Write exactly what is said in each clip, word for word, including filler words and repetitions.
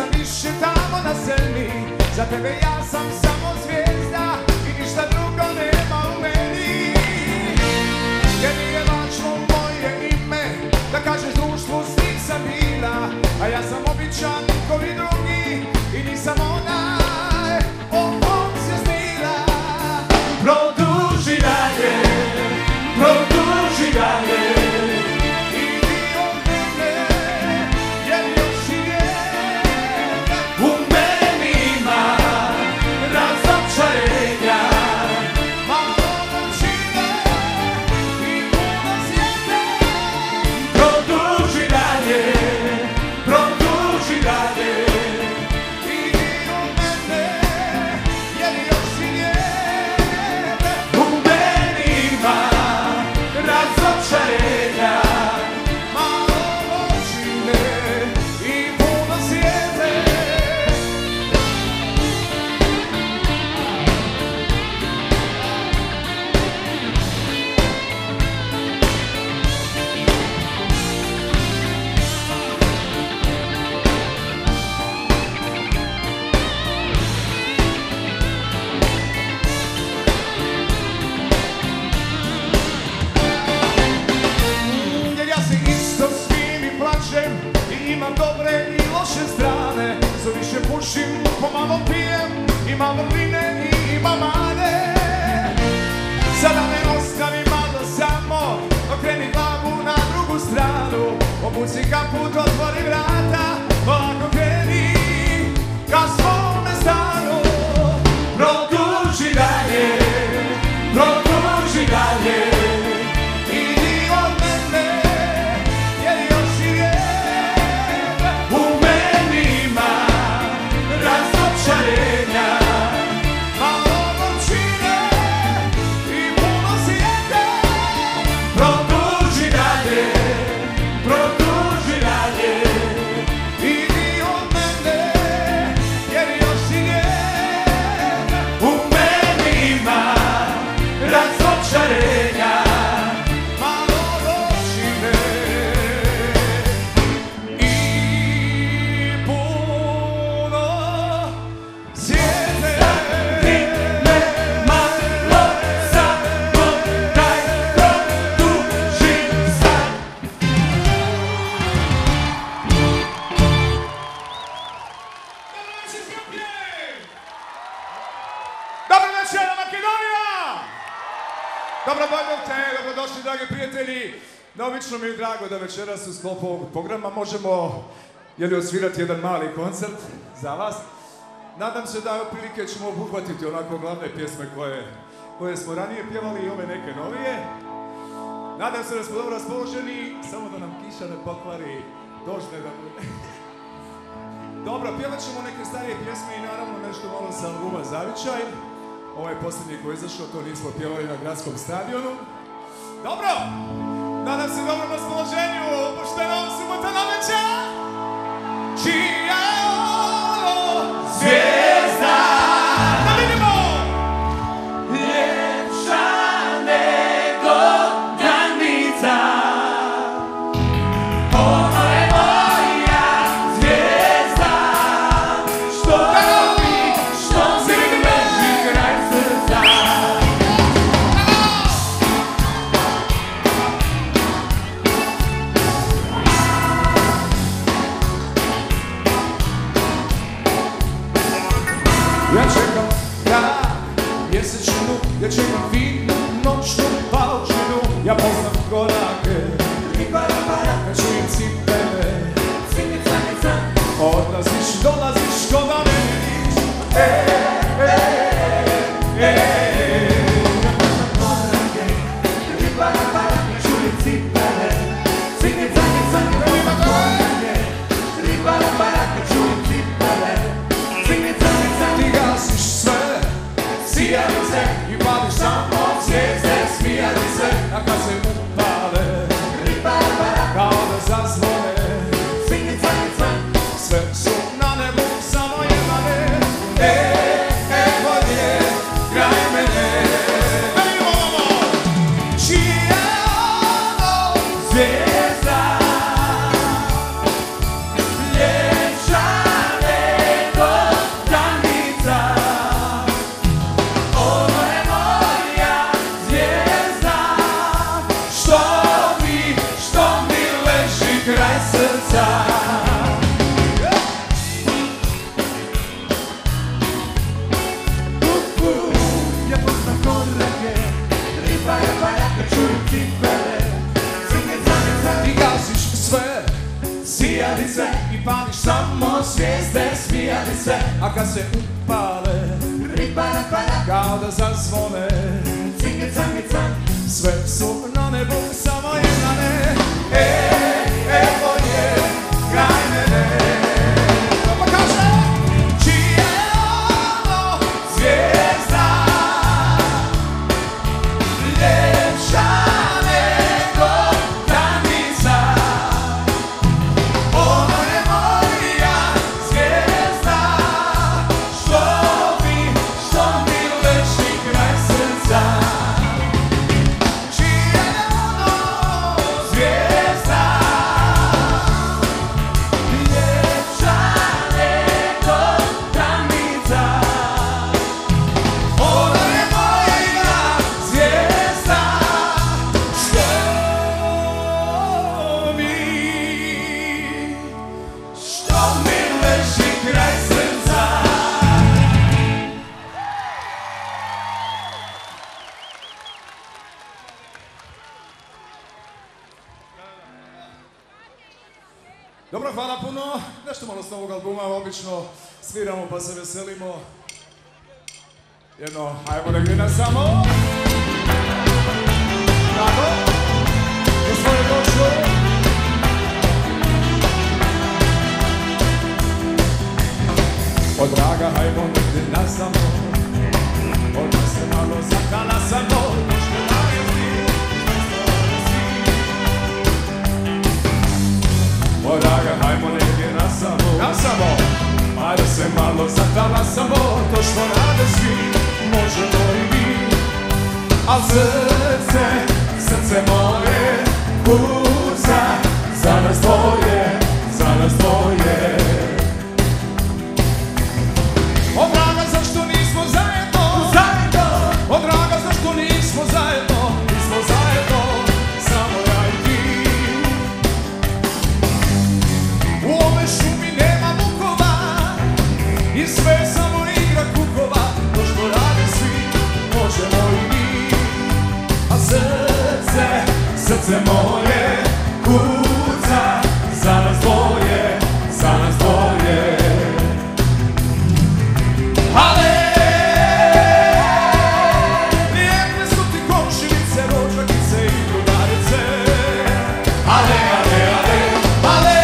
više tamo na zemlji. Za tebe ja sam samo zvijezda i ništa drugo nema u meni. Jer nije važno moje ime, da kažeš društvu s njim sam bila. A ja sam običan koji drugi i nisam onaj o kom se snila. Produži dalje, produži dalje. Pušim, pomalo pijem, ima vrline i ima mane. Sada me ostavi malo samo, okreni glavu na drugu stranu. Obuci kaput, otvori vrata, polako kreni ka svome stanu. Produži dalje, produži dalje. Idi od mene, jer još i vrijeme u meni ima razočarenja, malo gorčine i puno sjede. Produži dalje, produži dalje. Idi od mene, jer još i vrijeme u meni ima razočarenja, malo gorčine i puno sjede. Ti me malo samo daj produži sad. Dobro večer, Makedonija! Dobro dođete, dobrodošli dragi prijatelji. Neobično mi je drago da večeras u sklopu ovog programa možemo jeli osvirati jedan mali koncert za vas. Nadam se da otprilike ćemo obuhvatiti onako glavne pjesme koje, koje smo ranije pjevali i ove neke novije. Nadam se da smo dobro raspoloženi, samo da nam kiša ne pokvari dožne da bude. Dobro, pjevat ćemo neke starije pjesme i naravno nešto malo sa albuma Zavičaj. Ovaj posljednji koji je izašao, to nismo pjevali na gradskom stadionu. Dobro, nadam se dobrom raspoloženju, opušteno subota na večer. Čija je ovo zvijezda? Da vidimo! Ljepša nego granica. Ono je moja zvijezda, što mi, što mi leži kraj srca. Ja čekam dan mjesečinu, ja čekam finu noćnu paučinu. Ja poznam korake, kad čujem cipele, odlaziš, dolaziš, ko da ne vidiš. E, e, e, e. Ja poznam korake, kad čujem cipele, ti gasiš sve, sijalice i pališ samo zvijezde, smijalice, a kad se upale, kao da zazvone, sve su na nebu samo jedane. E, evo je kraj mene. Vidimo ovo! Čija ono zvijezda, ljepša nego smijali se, a kad se upale, ripana pada, kao da zazvone, cinge cange can, sve su na nebu, samo jedna ne. E, evo je kraj mene. Pa kaže, čija je ovo zvijezda, ljepša nego tamnica. Ona je moja zvijezda, što mi, što mi leži kraj srca. Čija je ono zvijezda, ljepša nego tamnica. Ona je moja zvijezda, što mi, što mi leži kraj srca. Dobro, hvala puno. Nešto malo s novog albuma, obično sviramo pa se veselimo. Jedno, ajmo negdje na samo. Tako, za svoje došlo. Od draga, hajmo negdje na samo. Od nas se malo zakala samo. Što daje ti, što si. Od draga, hajmo negdje na samo. Na samo. Ajde se malo zakala samo. To što rade svi, možemo i mi. Al srce, srce moje kuca za nas dvoje, za nas dvoje. O draga, zašto nismo zajedno? Zajedno! O draga, zašto nismo zajedno? Nismo zajedno, samo ja i ti. U ove šumi nema vukova i sve samo igra kukova. To što rade svi, možemo i mi. A srce, srce moje kuca za nas dvoje, za nas dvoje. Ale, lijepe su ti komšinice, rođakice i drugarice. Ale, ale, ale, ale,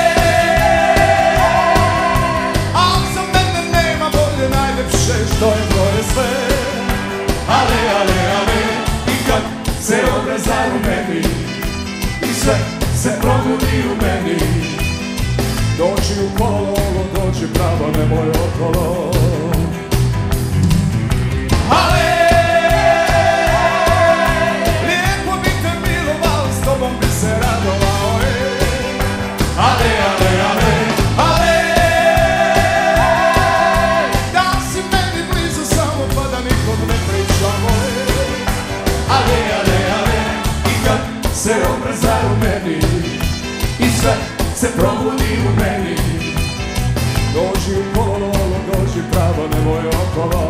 al za mene nema bolje najljepše što je tvoje sve. Ale, ale, ale, i kad se obraz zarumeni i sve se probudi u meni. Dođi u kolo, dođi pravo, nemoj okolo. Ale, lijepo bi te milovao, s tobom bi se radovao. Ale, ale, ale, ale, da si meni blizu samo pa da nikom ne pričamo. Ale, ale, ale, i kad se obraz zarumeni i sve se probudi u meni. Dođi u kolo, dođi pravo, nemoj okolo.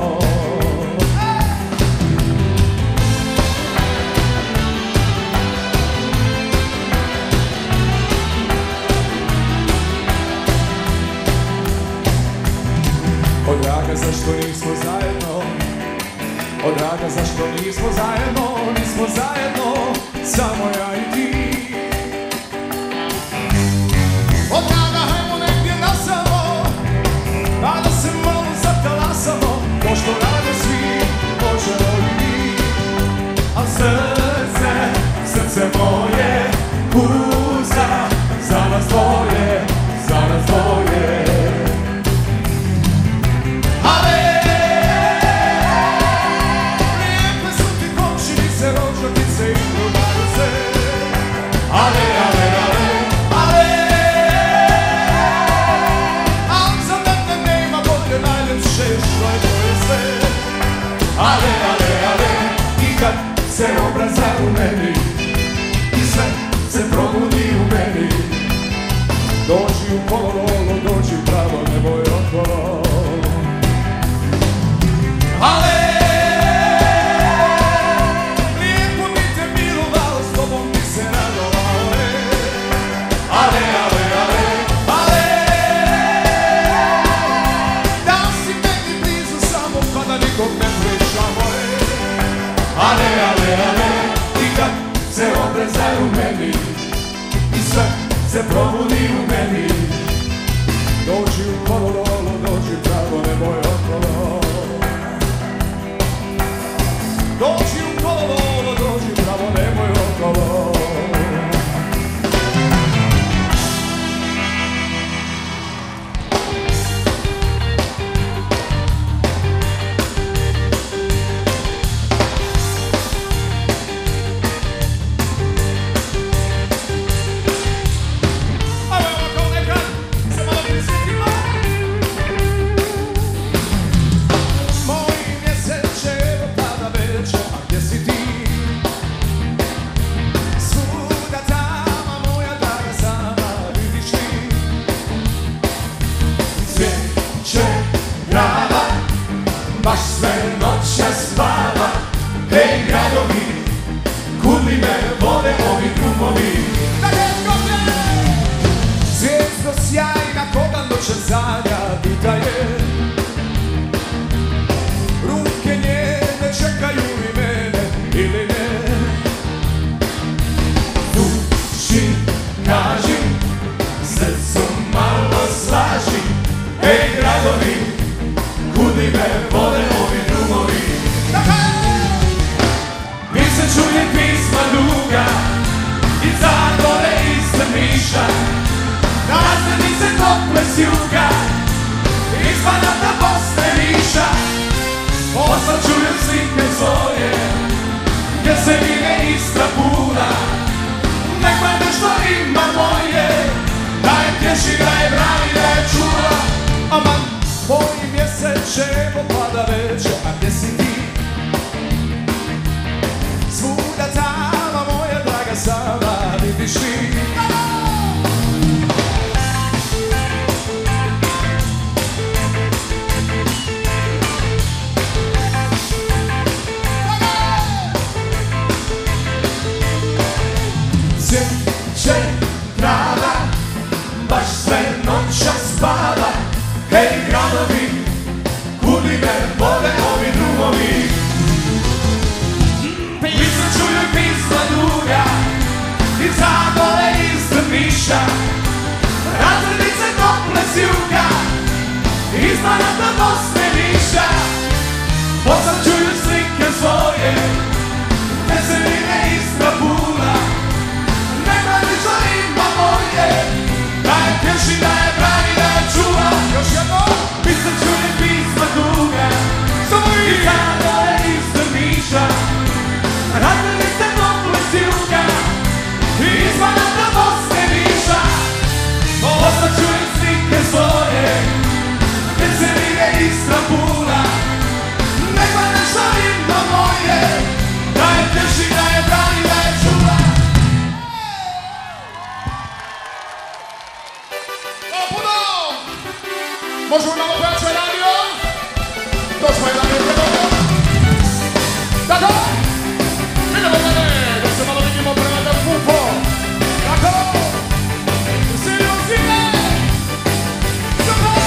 O draga, zašto nismo zajedno? O draga, zašto nismo zajedno? Nismo zajedno, samo ja i ti. O draga, hajmo negdje na samo, pa da se malo zatalasamo. To što rade svi, možemo i mi. A srce, srce moje kuca za nas dvoje, za nas dvoje. Ale, lijepe su ti komšinice, rođakice i drugarice. Ale, ale, ale, ale, al za mene nema bolje najljepše što je tvoje sve. Ale, ale, ale, i kad se obraz zarumeni i sve se probudi u meni. Dođi u kolo, dođi pravo, nemoj okolo. Ale, lijepo bi te milovao, s tobom bi se radovao. Ale, ale, ale, ale, pita je. Ruke njene čekaju li mene ili ne. Duši kaži, srcu malo slaži. Ej gradovi, kudi me vode ovi drugovi. Mi se čuje pisma duga, iz Zagore, iz Drniša. Razrednice tople s juga, iz Banata, Bosne, Niša. Posla čujem slike svoje, gdje se vine Istra puna. Nek me nešto ima moje, da je tješi, da je brani, da je čuva. Aman, moji mjeseče popada već, a gdje si ti? Svuda tamo moja draga sama, vidiš li? Sjeće grada, baš sve noća spava. Hej gradovi, kudi me vode ovi drugovi. Pisma čuju i pisma duga, iz Zagore, iz Drniša. Razrednice tople s juga, iz Banata, Bosne, Niša. Posla čuju slike svoje, gdje se vine Istra puna. Nema ništa ima moje, da je tješi, da je brani, da je čuva. Još jedno, pisma čuje pisma duga, iz Zagore, iz Drniša. Razrednice tople s juga, iz Banata, Bosne, Niša. Posla čuje slike svoje, gdje se vine Istra puna. Nema ništa ima moje, da je tješi, da je brani, da je čuva. Možemo malo pojačati radio? To smo je radio predobro. Tako? Idemo dalje, da se malo vidimo prema da pupo. Tako? Silo zime! Super!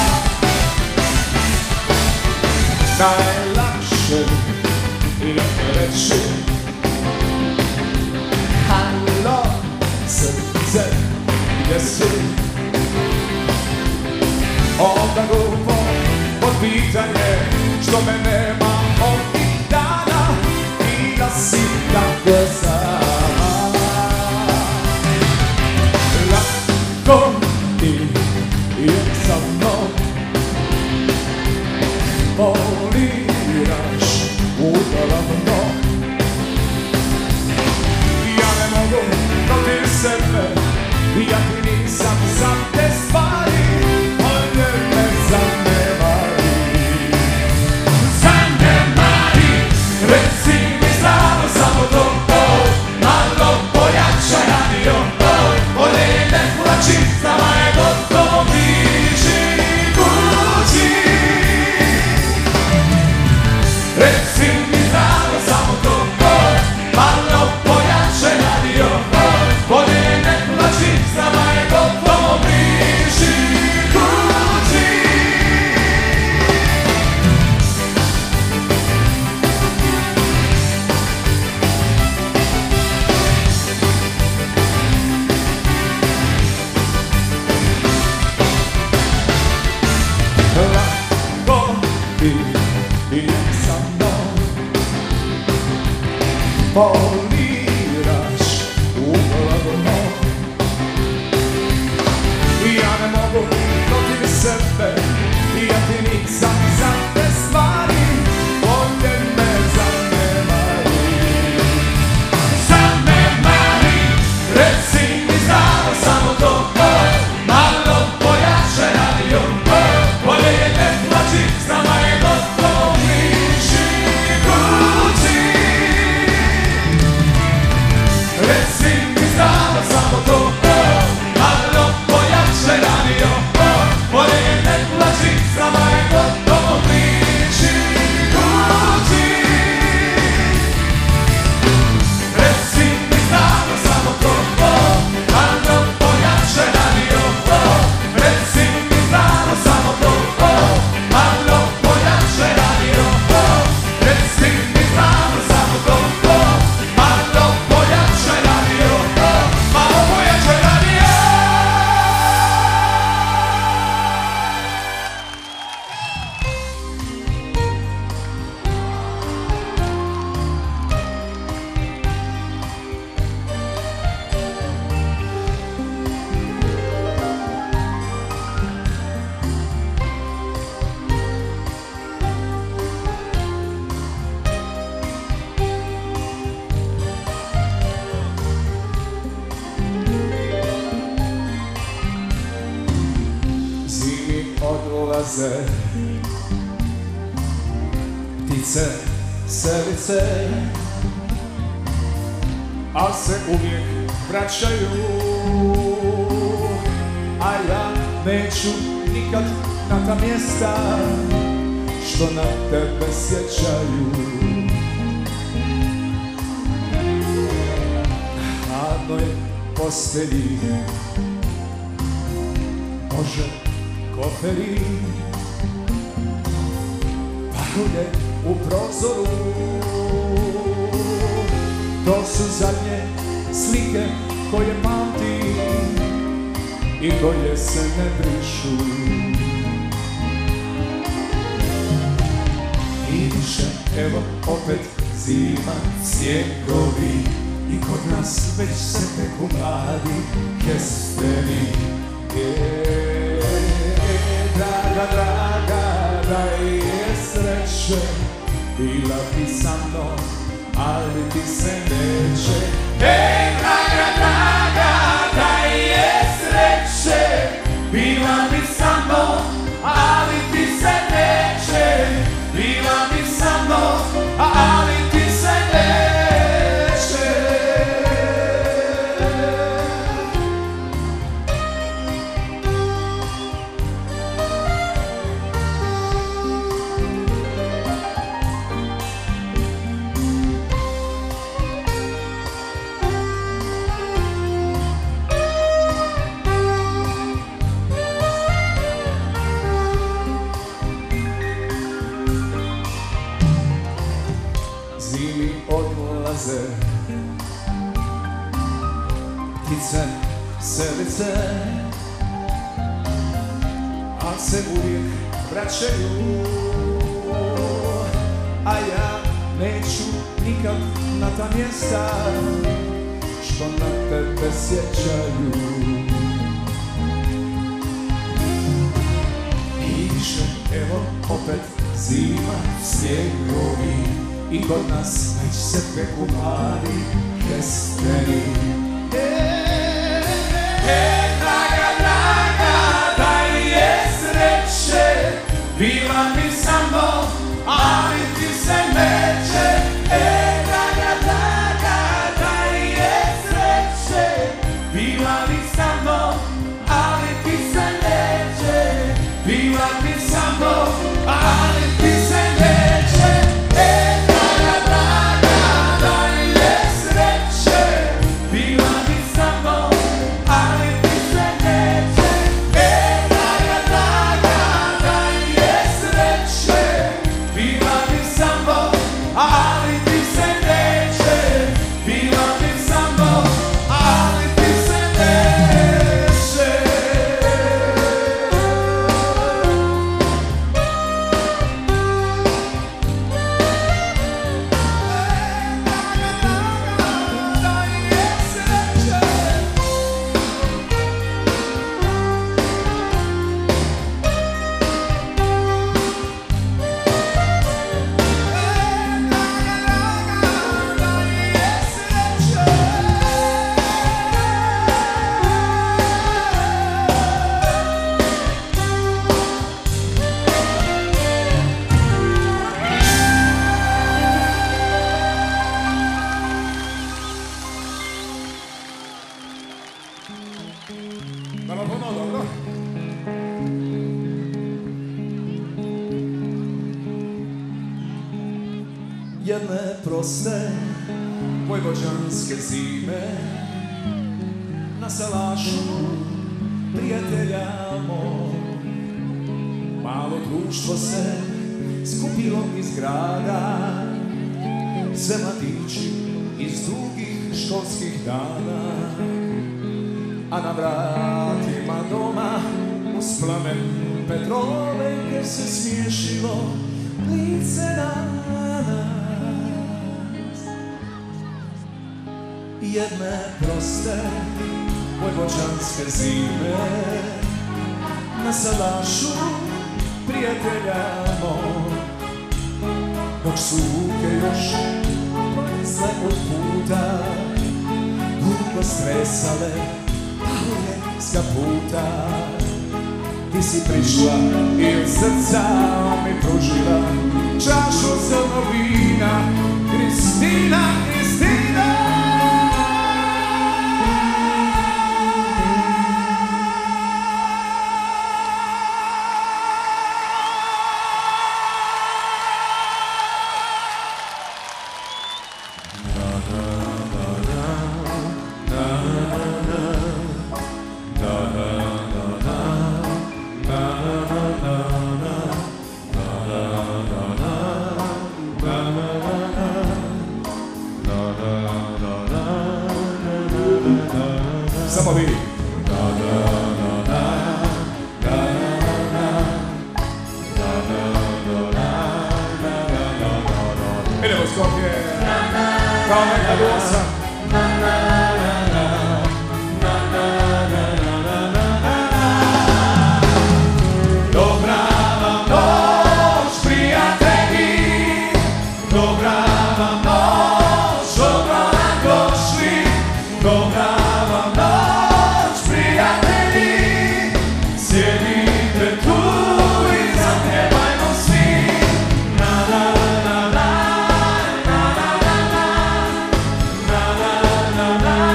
Najlakše je reći halo, srce, gdje si? Onda glupo pod pitanje što me nema ovih dana i da si tako sam. Lako ti je sa mnom, poliraš udobno. Ja ne mogu protiv sebe, ja ti nisam za te stvari. Poliraš uglavno. Ja ne mogu protiv sebe, ja ti nisam za te stvari. Bolje me zanemari. Zanemari, reci mi zdravo samo to. Malo pojače radio, bolje je ne plaći, s nama je gotovo bliži kući. odlaze, ptice selice, al se uvijek vraćaju, a ja neću nikad na ta mjesta što na tebe sjećaju. Na hladnoj postelji, Bože, koferi, parulje u prozoru, to su zadnje slike koje pamtim i koje se ne brišu. I više, evo opet zima, snjegovi, i kod nas već se peku mladi kesteni. E, draga, draga, da je sreće, bila bi sa mnom, ali ti se neće. E, draga, draga, da je sreće, bila bi sa mnom, ali ti se neće. Bila bi sa mnom, ali ti se neće. Zimi odlaze, ptice selice, a se uvijek vraćaju, a ja neću nikad na ta mjesta što na tebe sjećaju. I više, evo opet zima, snjegovi, i kod nas već se peku mladi kesteni. E, e, draga, draga, da je sreće, bila bi sa mnom, ali ti se neće. E, draga, draga, da je sreće, bila bi sa mnom, ali ti se neće. Bila bi sa mnom, ali ti se neće. E, Hvala puno, dobro. Jedne proste vojvođanske zime na salašu prijatelja moj, malo društvo se skupilo iz grada, sve mladići iz dugih školskih dana, a na vratima doma uz plamen petrolenke se smiješilo lice na nas. Jedne proste vojvođanske zime na salašu prijatelja moj, dok su ruke još pronesle od puta, dugo stresale s kaputa, ti si prišla i od srca mi pružila čašu crnog vina. Kristina, Kristina. Samo vi. Idemo Skopje, kao nekad u osam. Dobra vam noć, prijatelji, dobra vam noć, dobro nam došli, dobra vam noć, prijatelji, sjedite tu i zapjevajmo svi. Na na na na na na na na na na na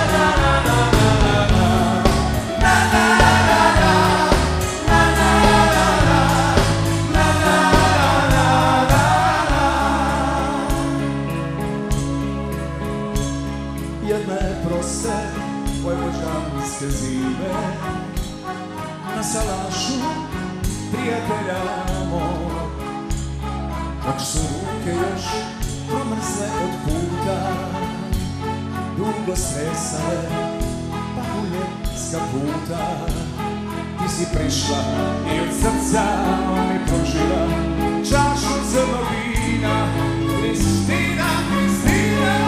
jedne proste vojvođanske zime na salašu prijatelja mog, dok su ruke još promrzle od puta, dugo stresale pahuljetska puta. Ti si prišla i od srca mi pružila čašu crnog vina. Kristina, Kristina.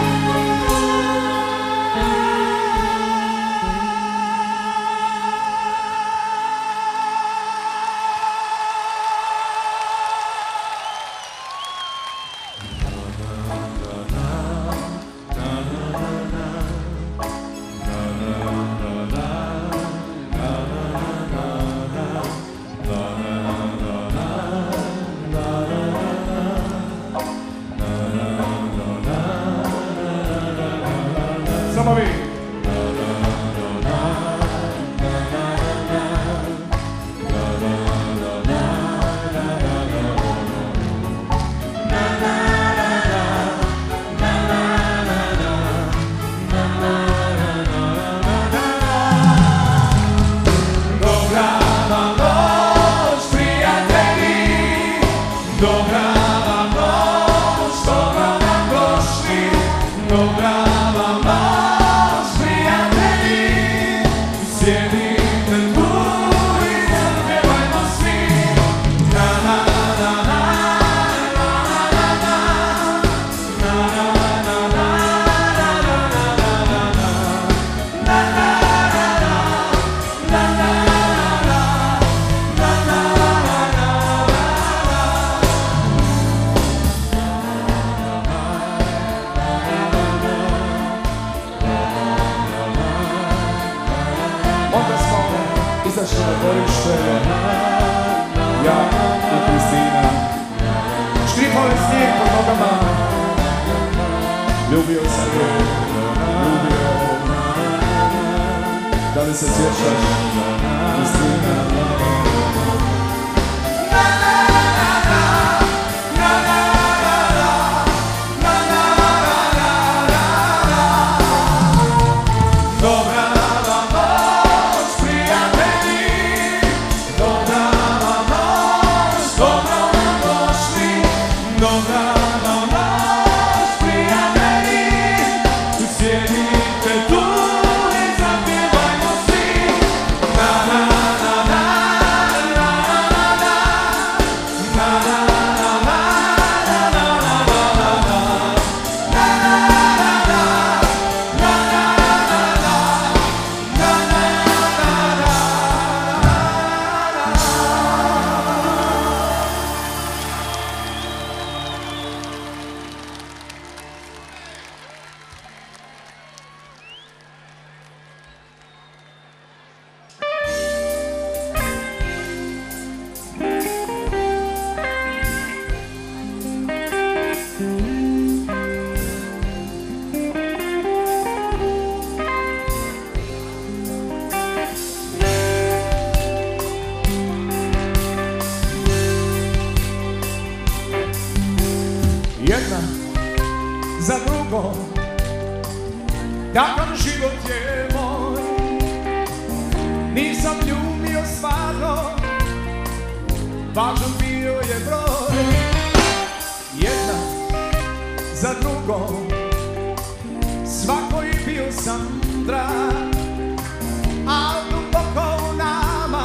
Samo vi. Dobra vam noć, prijatelji, dobra vam noć, dobro nam došli, dobra vam noć, prijatelji, sjedite tu i zapjevajmo svi. Na na na na na na na na na na na onda smo izašli na dvorište, ja i Kristina. Škripao je snijeg pod nogama, ljubio sam je, ljubio. Da li se sjećaš, Kristina? Dobra vam noć, prijatelji, sjedite tu i zapjevajmo svi. Na na na jedna za drugom, takav život je moj. Nisam ljubio stvarno, važan bio je broj. Jedna za drugom, svakoj bio sam drag, al duboko u nama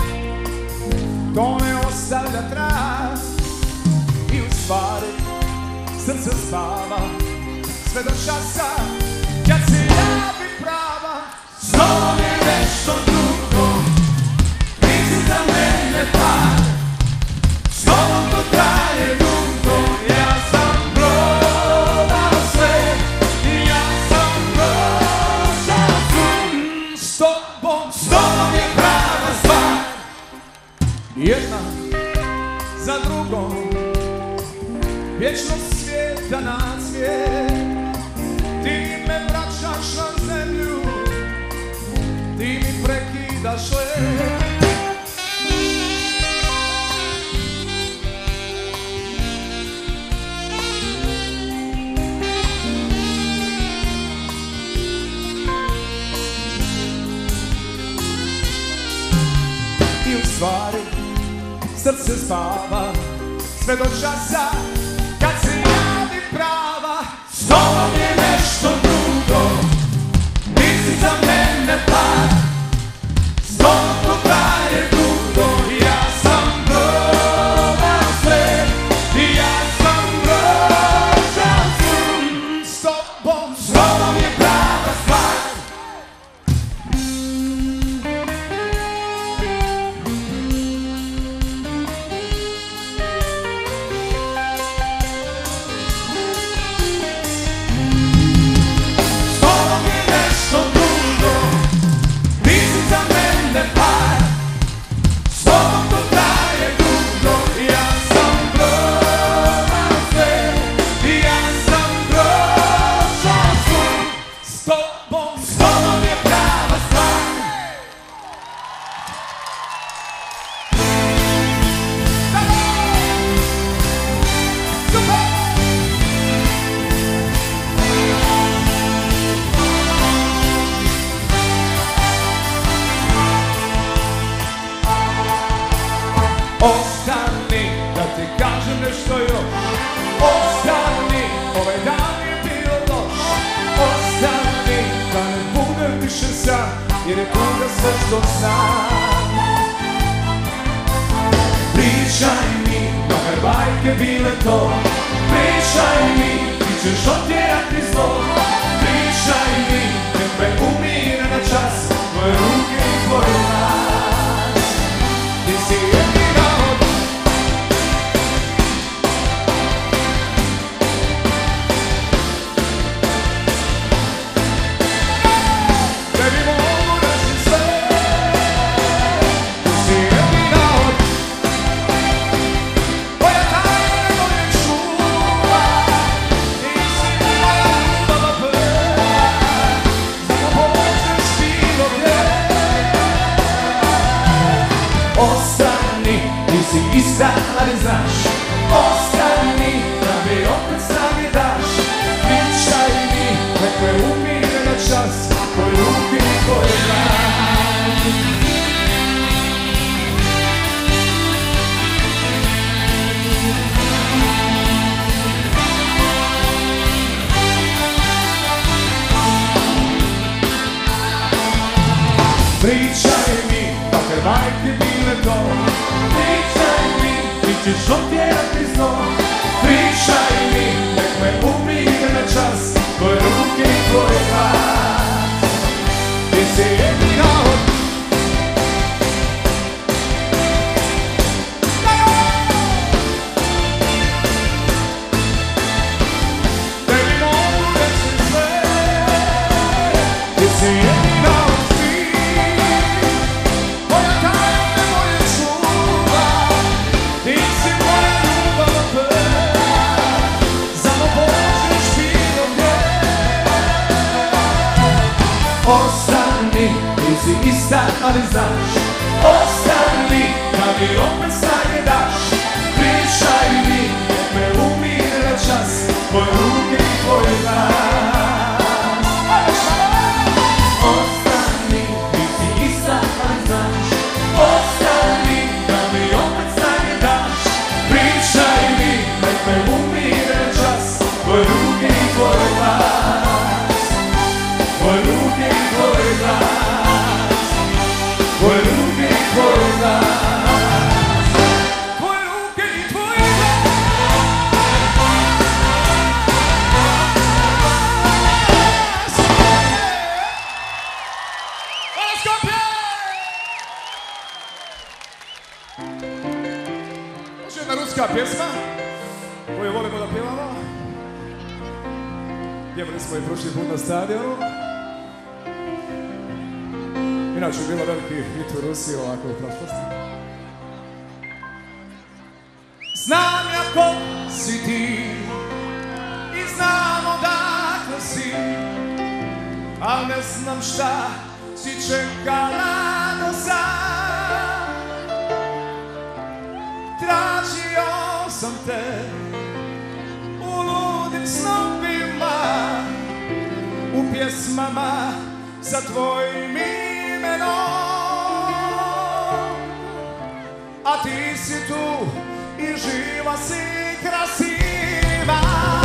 to ne ostavlja trag. I u stvari srce spava sve do časa kad se javi prava. S tobom je nešto drugo, nisi za mene par. S tobom to traje dugo, ja sam prodao sve, ja sam prošao put. S tobom, S tobom je prava stvar. jedna za drugom, vječnost svijeta na cvijet. Ti me vraćaš na zemlju, ti mi prekidaš let. I u stvari srce spava sve do časa kad se javi prava. S tobom je nešto drugo, nisi za mene par. S tobom to traje dugo, ja sam prodao sve, ja sam prošao put. S tobom, S tobom je prava stvar. S tobom je nešto drugo, nisi za mene par. S tobom to traje dugo, ja sam prodao sve, ja sam prošao put. s tobom, S tobom je prava stvar. ostani da ti kažem nešto još. Ostani, ovaj dan je bio loš. Ostani da ne budem više sam, jer je tuga sve što znam. Pričaj mi, makar bajke bile to. Pričaj mi, ti ćeš otjerati zlo. Pričaj mi, nek me umire na čas tvoje ruke i tvoj glas. Ti si jedina od tebi mogu reći sve. Ti si jedina od moja tajna moje čuva. Ti si moja ljubav prva, samo možeš bilo gdje. Ostani, ti si ista, ali znaš. Ostani, da mi opet snage daš. Pričaj mi, nek me umire na čas tvoj ruke i tvoj glas. Pričaj mi, makar bajke bile to. Pričaj mi, ti ćeš otjerati zlo. Pričaj mi, nek me umire na čas tvoje ruke i tvoj glas. Ti si jedina od tebi mogu reći sve. Ti si jedina od svih, moja tajna moje čuva. Ti si moja ljubav prva, samo možeš bilo gdje. Ostani, ti si ista, ali znaš. Ostani, da mi opet snage daš. Pričaj mi, nek me umire na čas pjesma koju volimo da pjevamo. Pjevali smo i prošli put na stadionu. Inače je bilo veliki hit u Rusiji ovako u prošlosti. Znam ja ko si ti i znam odakle si, al ne znam šta si čekala do sad. Tražio sam te u ludim snovima, u pjesmama sa tvojim imenom, a ti si tu i živa si krasiva.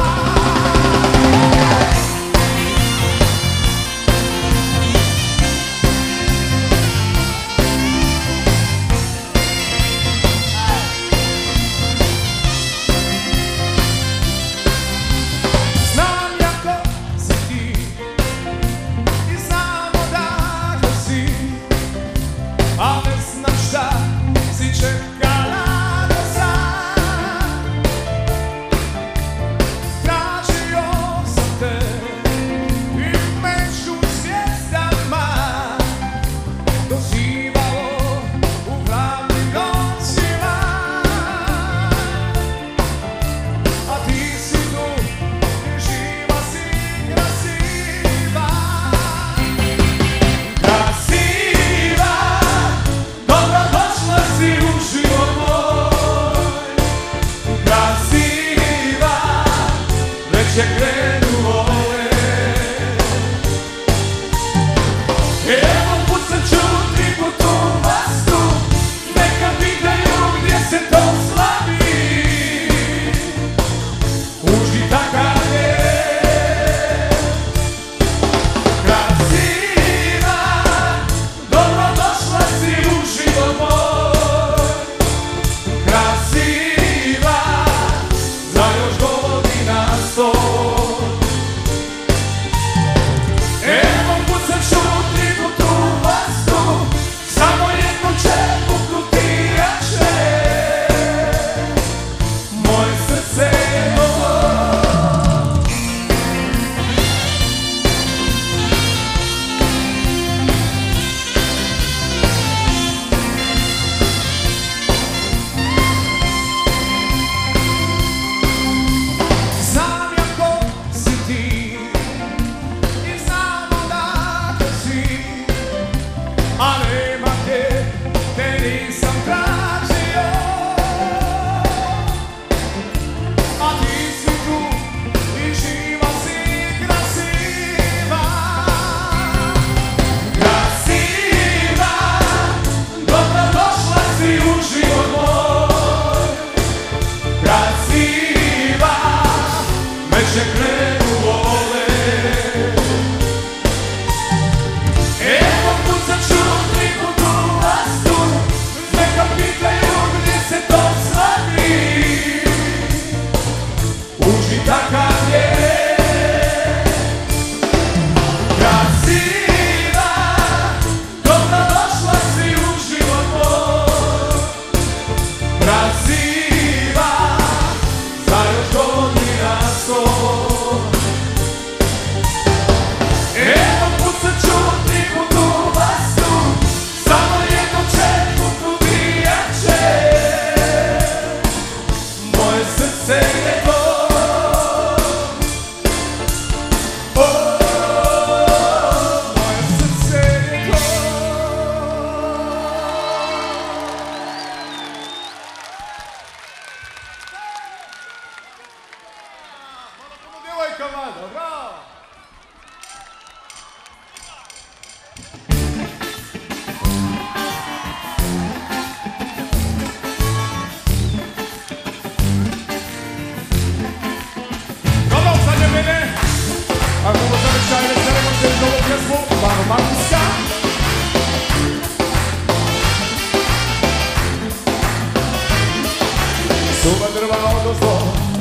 Suva drva odozdo,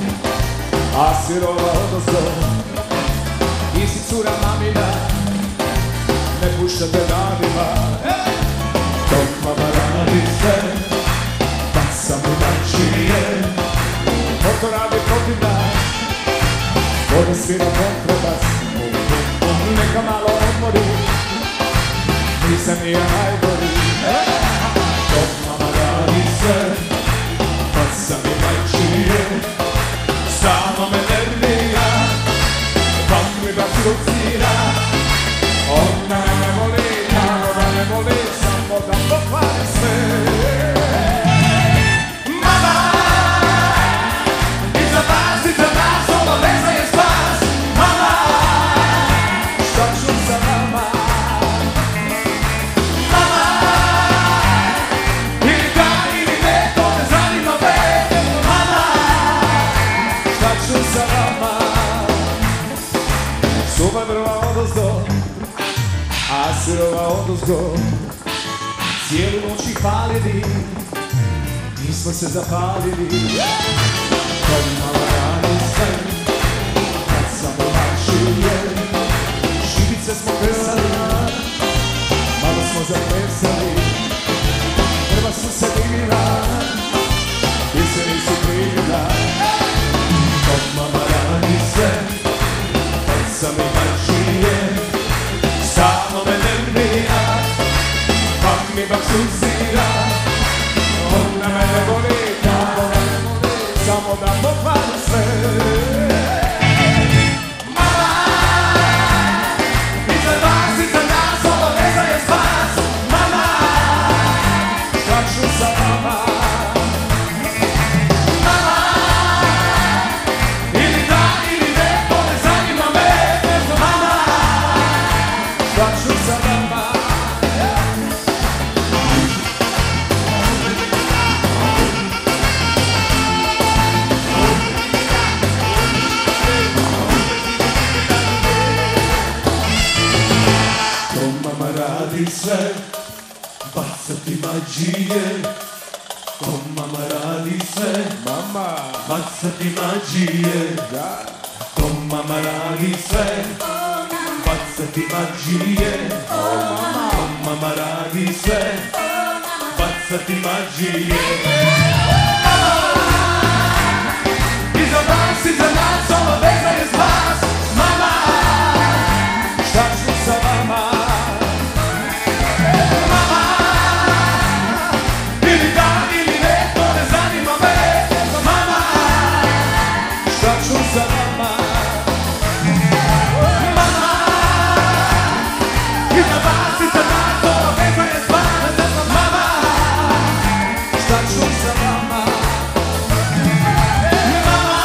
a sirova odozdo, ti si cura mamina, ne puštate danima. Dok mama radi sve, da sam drugačije, nešto radi protiv nas. Voda svira kontrabas, neka malo odmori, nisam nije najgori. Dok mama radi sve, pa sam i majčije, samo me nervira, pa mi baš lucira. Ona ne voli, ona ne voli, samo da pokvari sve. Mama, iza vas, iza nas, obaveza je spas. Mama, šta ću sa vama? Mama, ili da ili ne, to ne zanima me. Mama, šta ću sa vama? Suva drva odozdo, a sirova odozgo, cijelu noć ih palili, nismo se zapalili. Kad mala radi sve, kad sam uvačuje, šibice smo kresali, malo smo zaplesali, prva su se divila, i se nisu primila. Kad mama radi sve, kad sam uvačuje, samo me nervira, pa mi baš suzira. Ona me ne voli, samo da pokvari sve. Mama, iza vas, iza nas, obaveza je spas. Mama, šta ću sa vama? Mama, ili da ili ne, to ne zanima me. Mama, šta ću sa vama? To mama radi sve, bacati mađije. To mama radi sve, Mama, bacati mađije. To mama radi sve, bacati mađije. To mama radi sve, bacati mađije. Iza vas, iza nas, obaveza je spas. Mama, šta ću sa vama? Mama, ili da ili ne, to ne zanima me. Mama, šta ću sa vama? Mama, iza vas, iza nas, obaveza je spas. Mama, šta ću sa vama? Mama,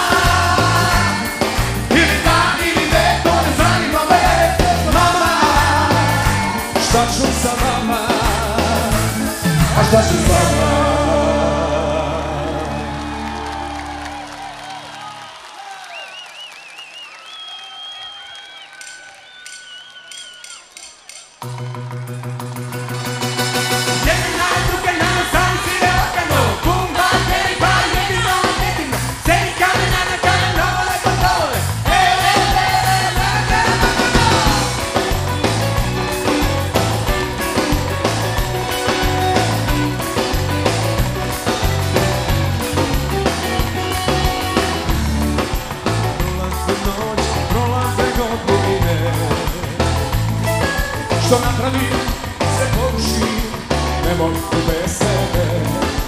ili da ili ne, to ne zanima me. Mama, šta ću sa vama? A šta ću sa vama? Što napravi se poruši, ne mogu bez sebe.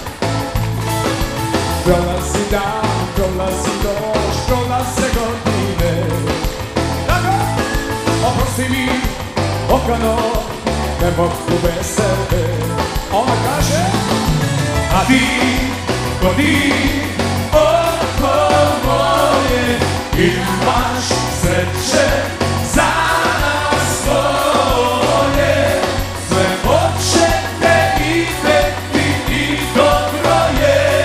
Prolazi dan, prolazi noć, prolaze godine. Tako, oprosti mi, okano, ne mogu bez sebe. Ona kaže, a ti, godi, oko moje, imaš sreće za nas bolje. Sve hoćete imeti i dobro je.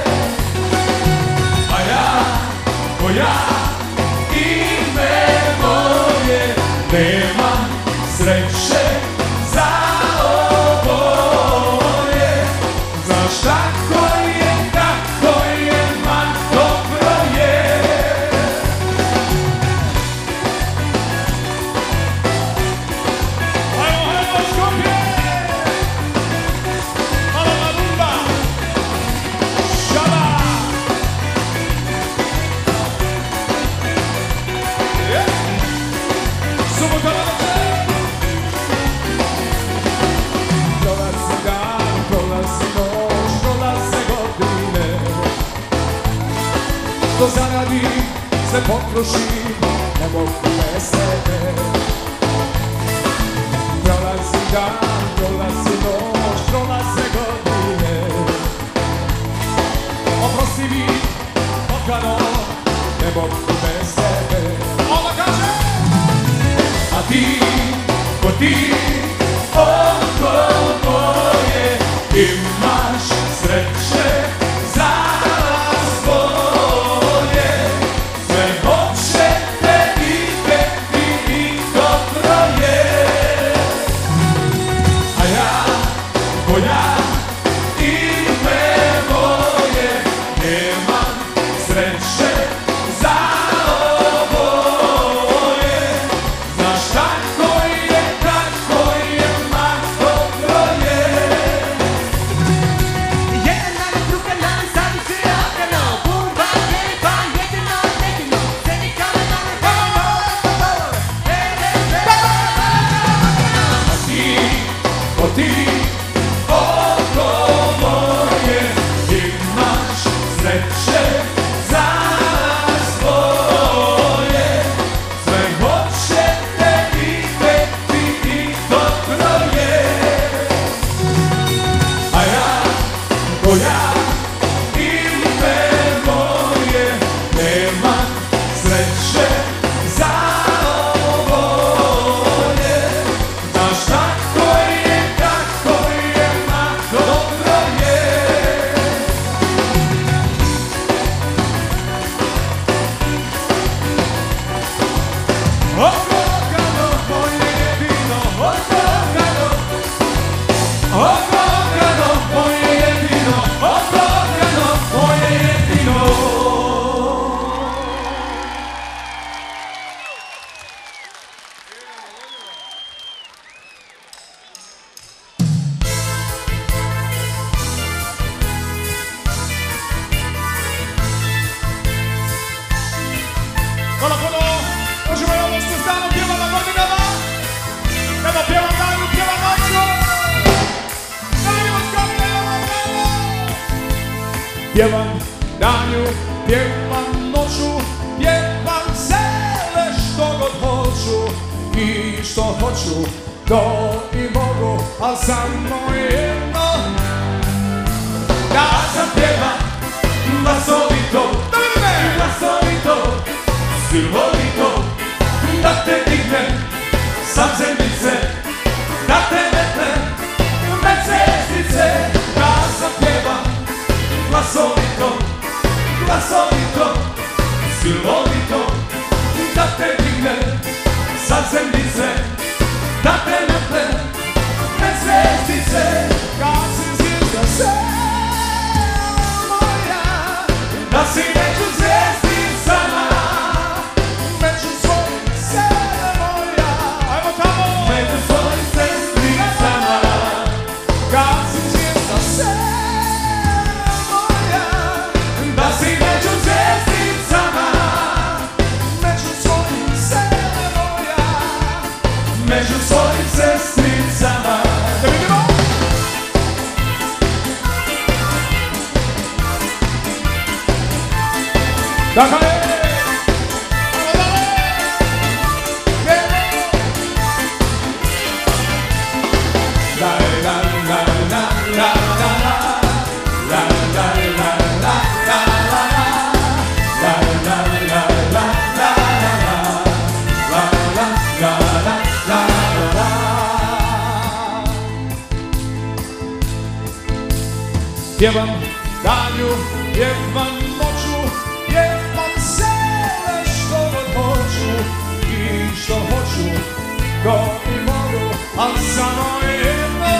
A ja, koja ime moje, nemam sreće za oboje. Znaš tako je, tako je. što zaradim, sve potrošim, ne mogu bez tebe. Prolazi dan, prolazi noć, prolaze godine. Oprosti mi, pokano, ne mogu bez tebe. Ona kaže! A ti, ko ti, oko moje, imaš sreće za nas bolje. Sve hoće te vidjeti i dobro je. A ja, ko ja, ime moje, nemam sreće za oboje. Znaš tako je, tako je, ma dobro je. Jedan dan je druga dan, sad se okreno, bumba, jepa, jedino, jedino, sedi kao na danu, A ti, ko ti, oko moje, imaš sreće za nas dvoje. Sve hoće te vidjeti i dobro je. A ja, ko ja, ime moje, nemam sreće za oboje. Znaš tako je, tako je, ma dobro je. Okrogano moje jedino, okrogano, okrogano moje jedino, okrogano moje jedino. Hvala puno, možemo i ovo što stalno pjeva na godinama. Evo pjeva Danju, pjeva Mačo. Da vidimo s kamere, evo, evo. Pjevam danju, pjevam noću, pjevam sve što god hoću i što hoću, to i mogu, a samo jedno. Ja sam pjevam glasovito, glasovito, silovito, da te dignem sa zemljice, da te metnem med zvjezdice. Ja sam pjevam glasovito, glasovito, silovito, da te dignem sa zemljice, da te metnem med zvjezdice. Kad si zvijezda se moja, da si među zvijezdicama, među svojim sebe moja, ajmo tamo, među svojim sestricama. Kad si zvijezda se moja, da si među zvijezdicama, među svojim sebe moja, među svojim sestricama. Da vidimo! Dakle, pjevam danju, pjevam noću, pjevam sve što god hoću i što hoću, to i mogu, al samo jedno.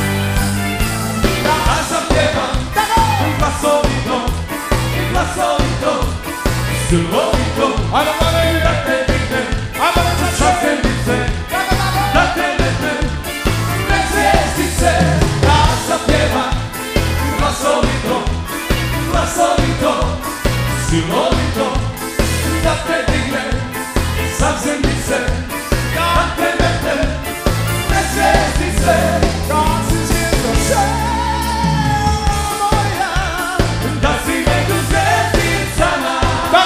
Ja sam pjevam glasovito, glasovito, silovito, ajmo dalje, da te dignem, ajmo da sa zemljice, da te metnem med zvjezdice. Ja sam pjevam glasovito, glasovito, silovito, da te dignem sa zemljice, da te metnem med zvjezdice. Kad si zvijezda se moja, da si među zvijezdicama, da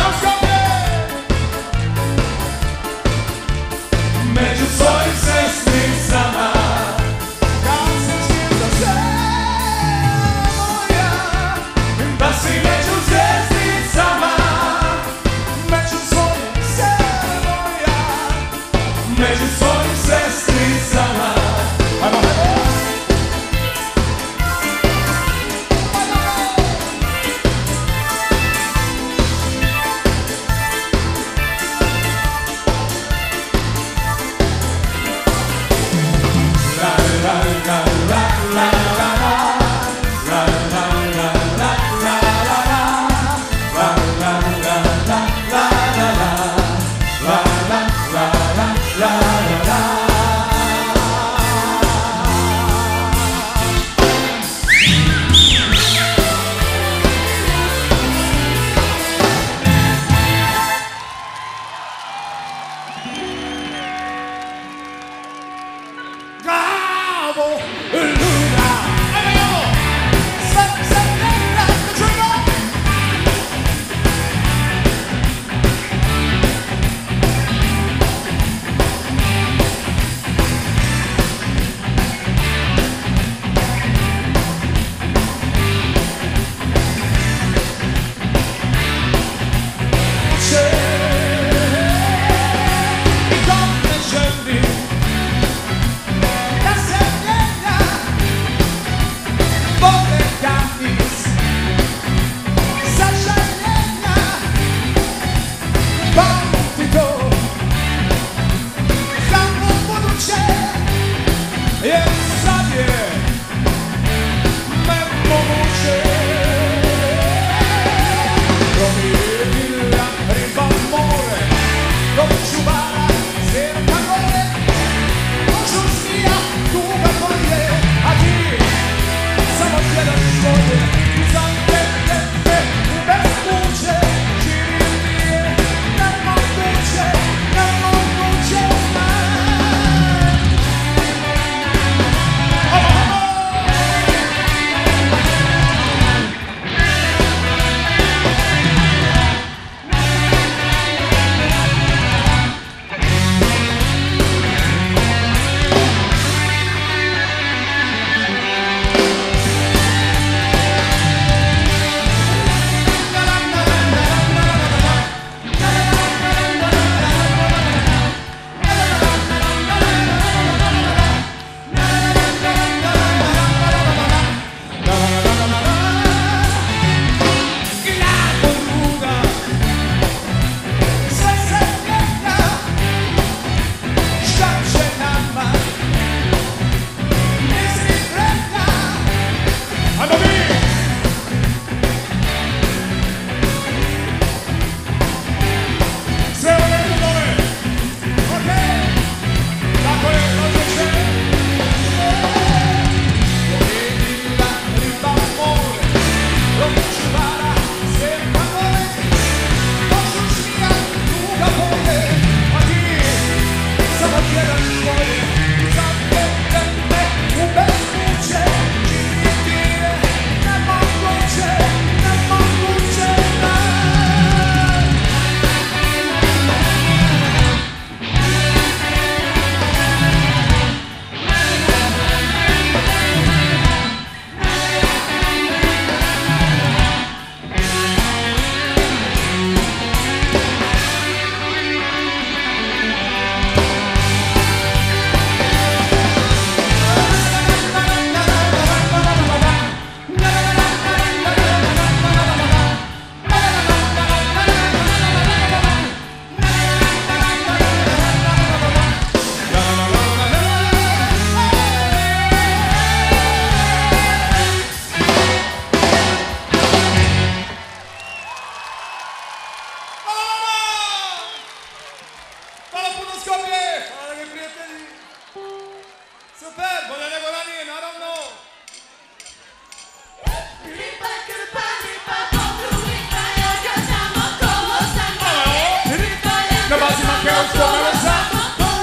ruke u spomenu za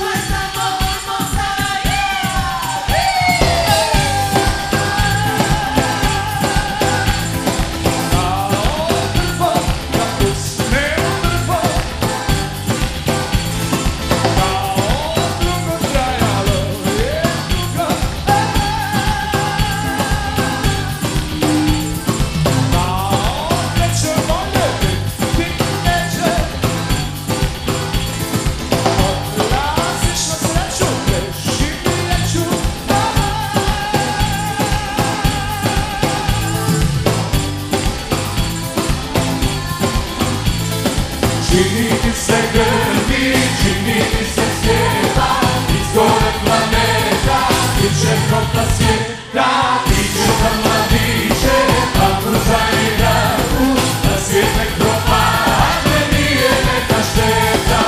čini ti se grmi, čini ti se sjeva, izgore planeta, biće propla svijeta, biće za mladiće, papu za igraku, na svijet nek propadne, nije neka šteta.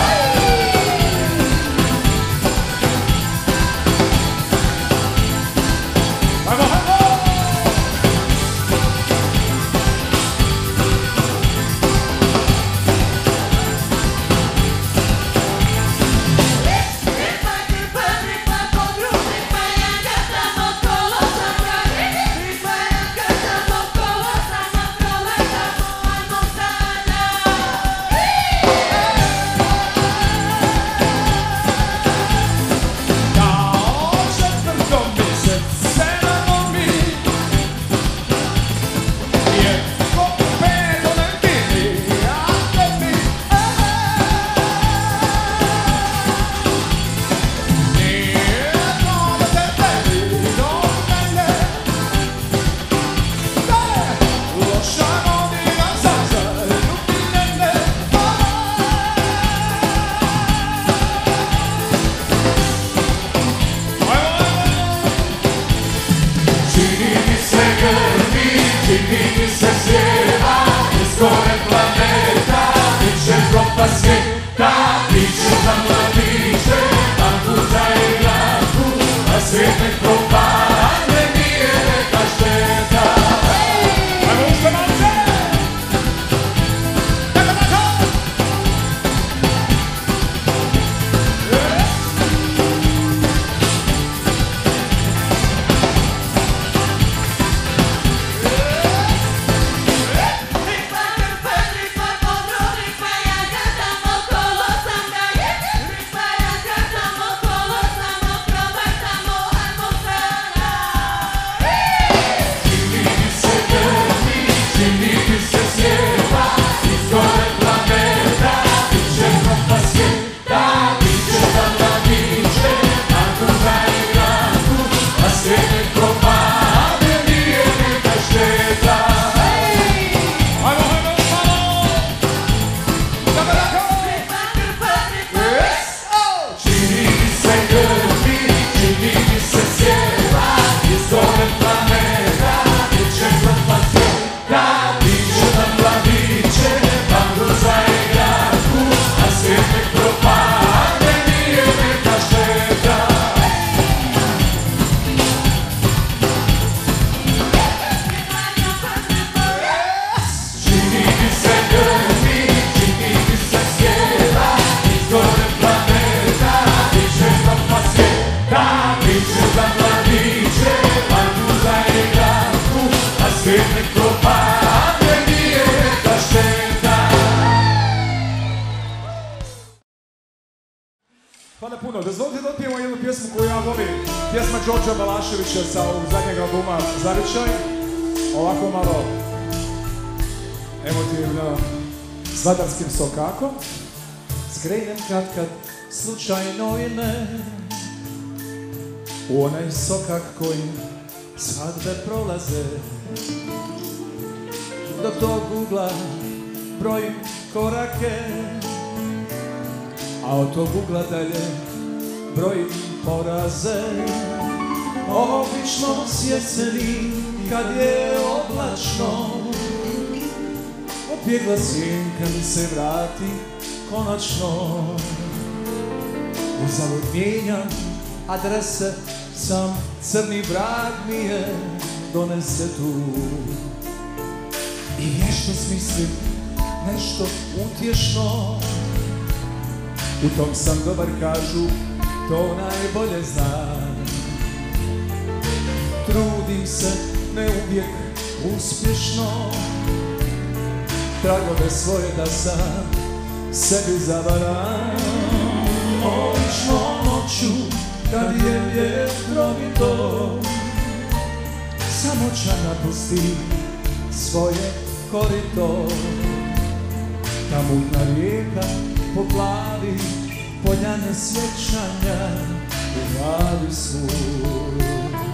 Hajmo, hajmo! Čini ti se sjeva, izgore planeta, biće propla svijeta, biće za mladiće, papu za igraku, a svijet nek propadne, nije neka šteta. Ajmo ušte malce! Tako, tako! Hvala puno. Dozvolite da otpijemo jednu pjesmu koju ja volim. Pjesma Đorđa Balaševića sa ovog zadnjeg albuma Zavičaj. Ovako malo emotivno s vadarskim sokakom. Skrenem kad kad slučajno ime u onaj sokak kojim svadbe prolaze. Do tog ugla brojim korake, a od tog ugla dalje brojim poraze. Obično s jeseni kad je oblačno, pobjegla sjenka mi se vrati konačno. Uzalud mijenjam adrese, sam crni vrag mi je donese tu. I nešto smislim, nešto utješno, U tom sam dobar, kažu, to najbolje znam. Trudim se, ne uvijek uspješno, tragove svoje da sam sebi zavaram. Obično noću, kad je vjetrovito, samoća napusti svoje korito. Ta mutna rijeka poplavi poljane sjećanja u glavi svoj.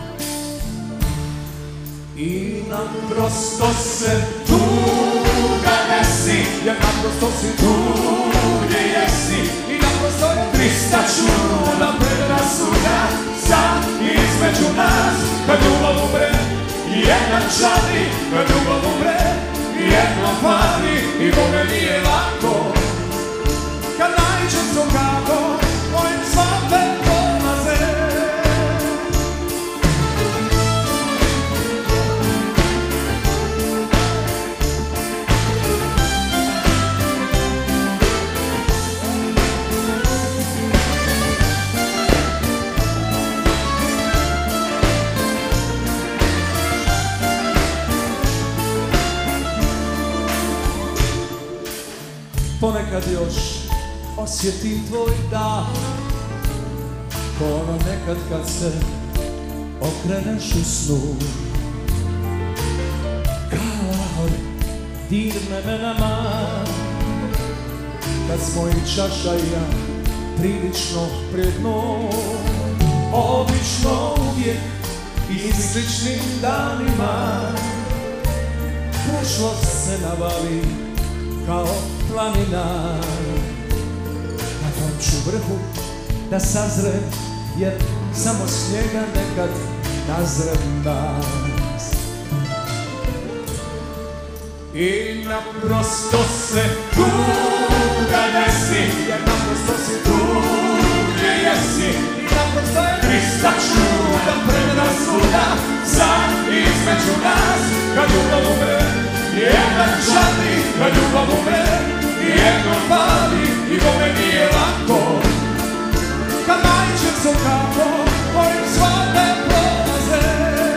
I naprosto se tuga desi, jer naprosto si tu gdje jesi. I naprosto je trista čuda predrasuda sad između nas. Kad ljubav umre, jedan žali, kad ljubav umre, jedno fali. I Boga nije lako, kad naiđem to kako mojim svape prolaze. Ponekad još osjetim tvoj dah, ko ono nekad kad se okreneš u snu. Kao dirne me na man, kad smo i čaša i ja prilično pred dnom. Obično uvijek i sličnim danima prošlost se navali kao planina. Na tom ću vrhu da sazrem, jer samo snijega nekad nazrem nas. I naprosto se tuga desi, jer naprosto si tu gdje jesi. I naprosto je trista čuda predrasuda sad između nas. Kad ljubav umre, jedan žali, kad ljubav umre, jedno fali. I Bome nije lako, kad naiđem se kako mojim svadbe prolaze.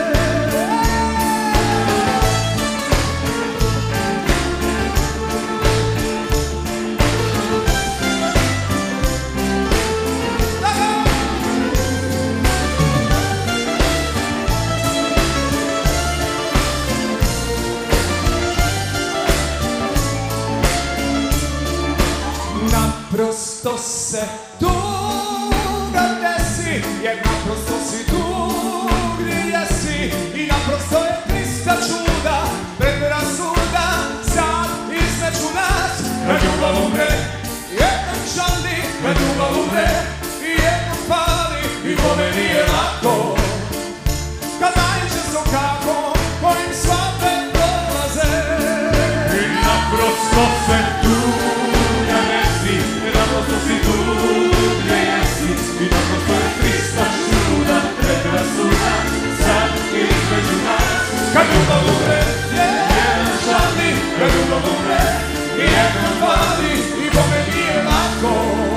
Naprosto se tuga desi, jer naprosto si tu gdje jesi. I naprosto je trista čuda predrasuda sad između nas. Kad ljubav umre, jedan žali, kad ljubav umre, jedno fali. I Bome nije lako, kad naiđem se kako mojim svadbe prolaze. I naprosto se tuga desi, jer naprosto si tu gdje jesi. I naprosto je trista čuda predrasuda sad između nas. Kad ljubav umre, jedan žali, kad ljubav umre, jedno fali. I Bome nije lako,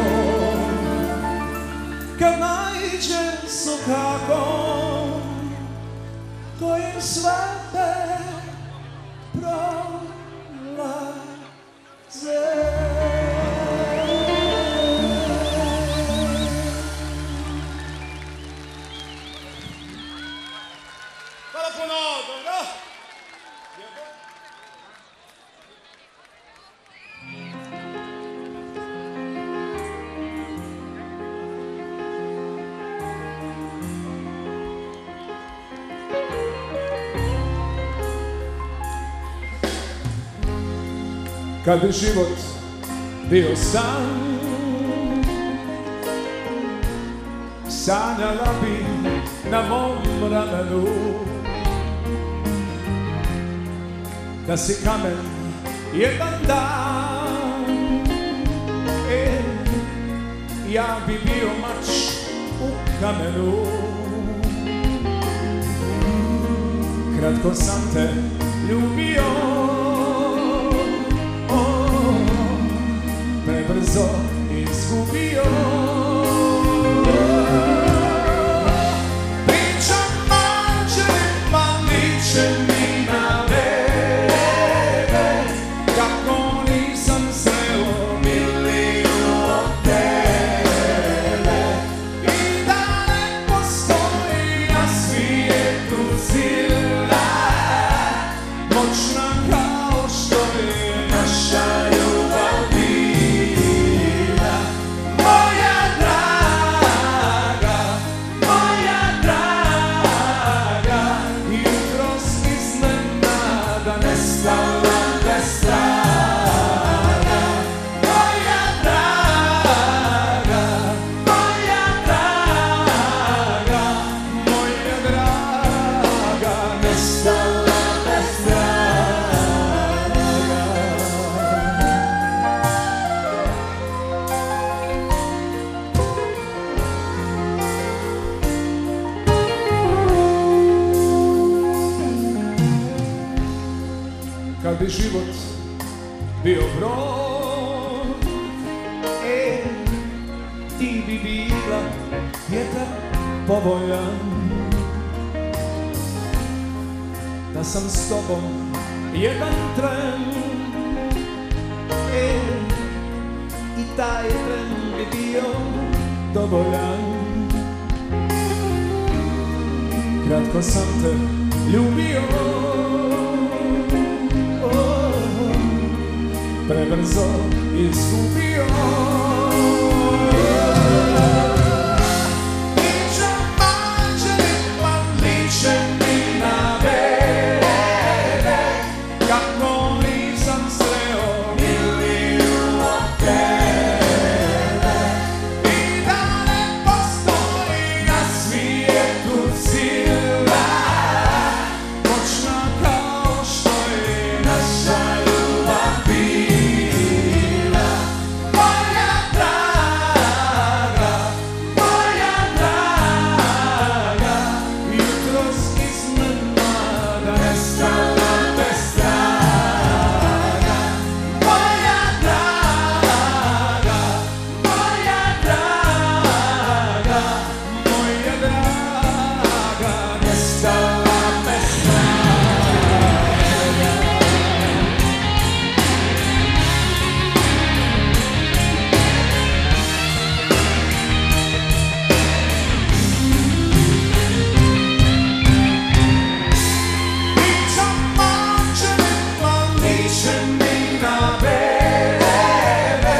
kad naiđem se kako kojim svadbe prolaze. Hvala puno, dobro? Kad bi život bio san, sanjala bi na mom ramenu da si kamen jedan dan. E, ja bi bio mač u kamenu. Kratko sam te ljubio, prebrzo izgubio. Kad bi život bio brod, e, ti bi bila vjetar povoljan. Da sam s tobom jedan tren, e, i taj tren bi bio dovoljan. Kratko sam te ljubio, oh, prebrzo izgubio. Liče mađe, pa liče mi na vere, kako nisam sreo miliju od tebe. I da ne postoji na svijetu sila moćna kao što je naša ljubav bila. Moja draga, moja draga, jutros iznenada nestala bez traga. Moja draga, moja draga, moja draga, nestala bez traga. Liča mađe, pa liče mi na vere,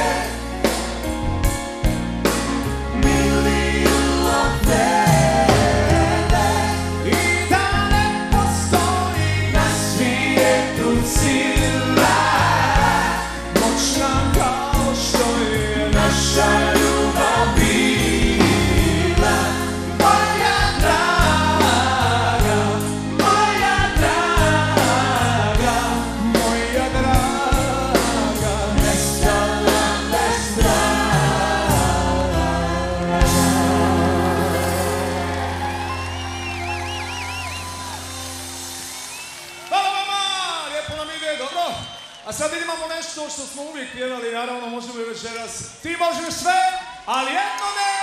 miliju od tebe. I da ne postoji na svijetu sila moćna kao što je naša ljubav bila. Moja draga, moja draga, moja draga, nestala bez traga. Hvala vama, lijepo nam ide, dobro. A sad imamo nešto što smo uvijek pjevali, naravno možemo i večeras. Ti možeš sve, ali jedno ne!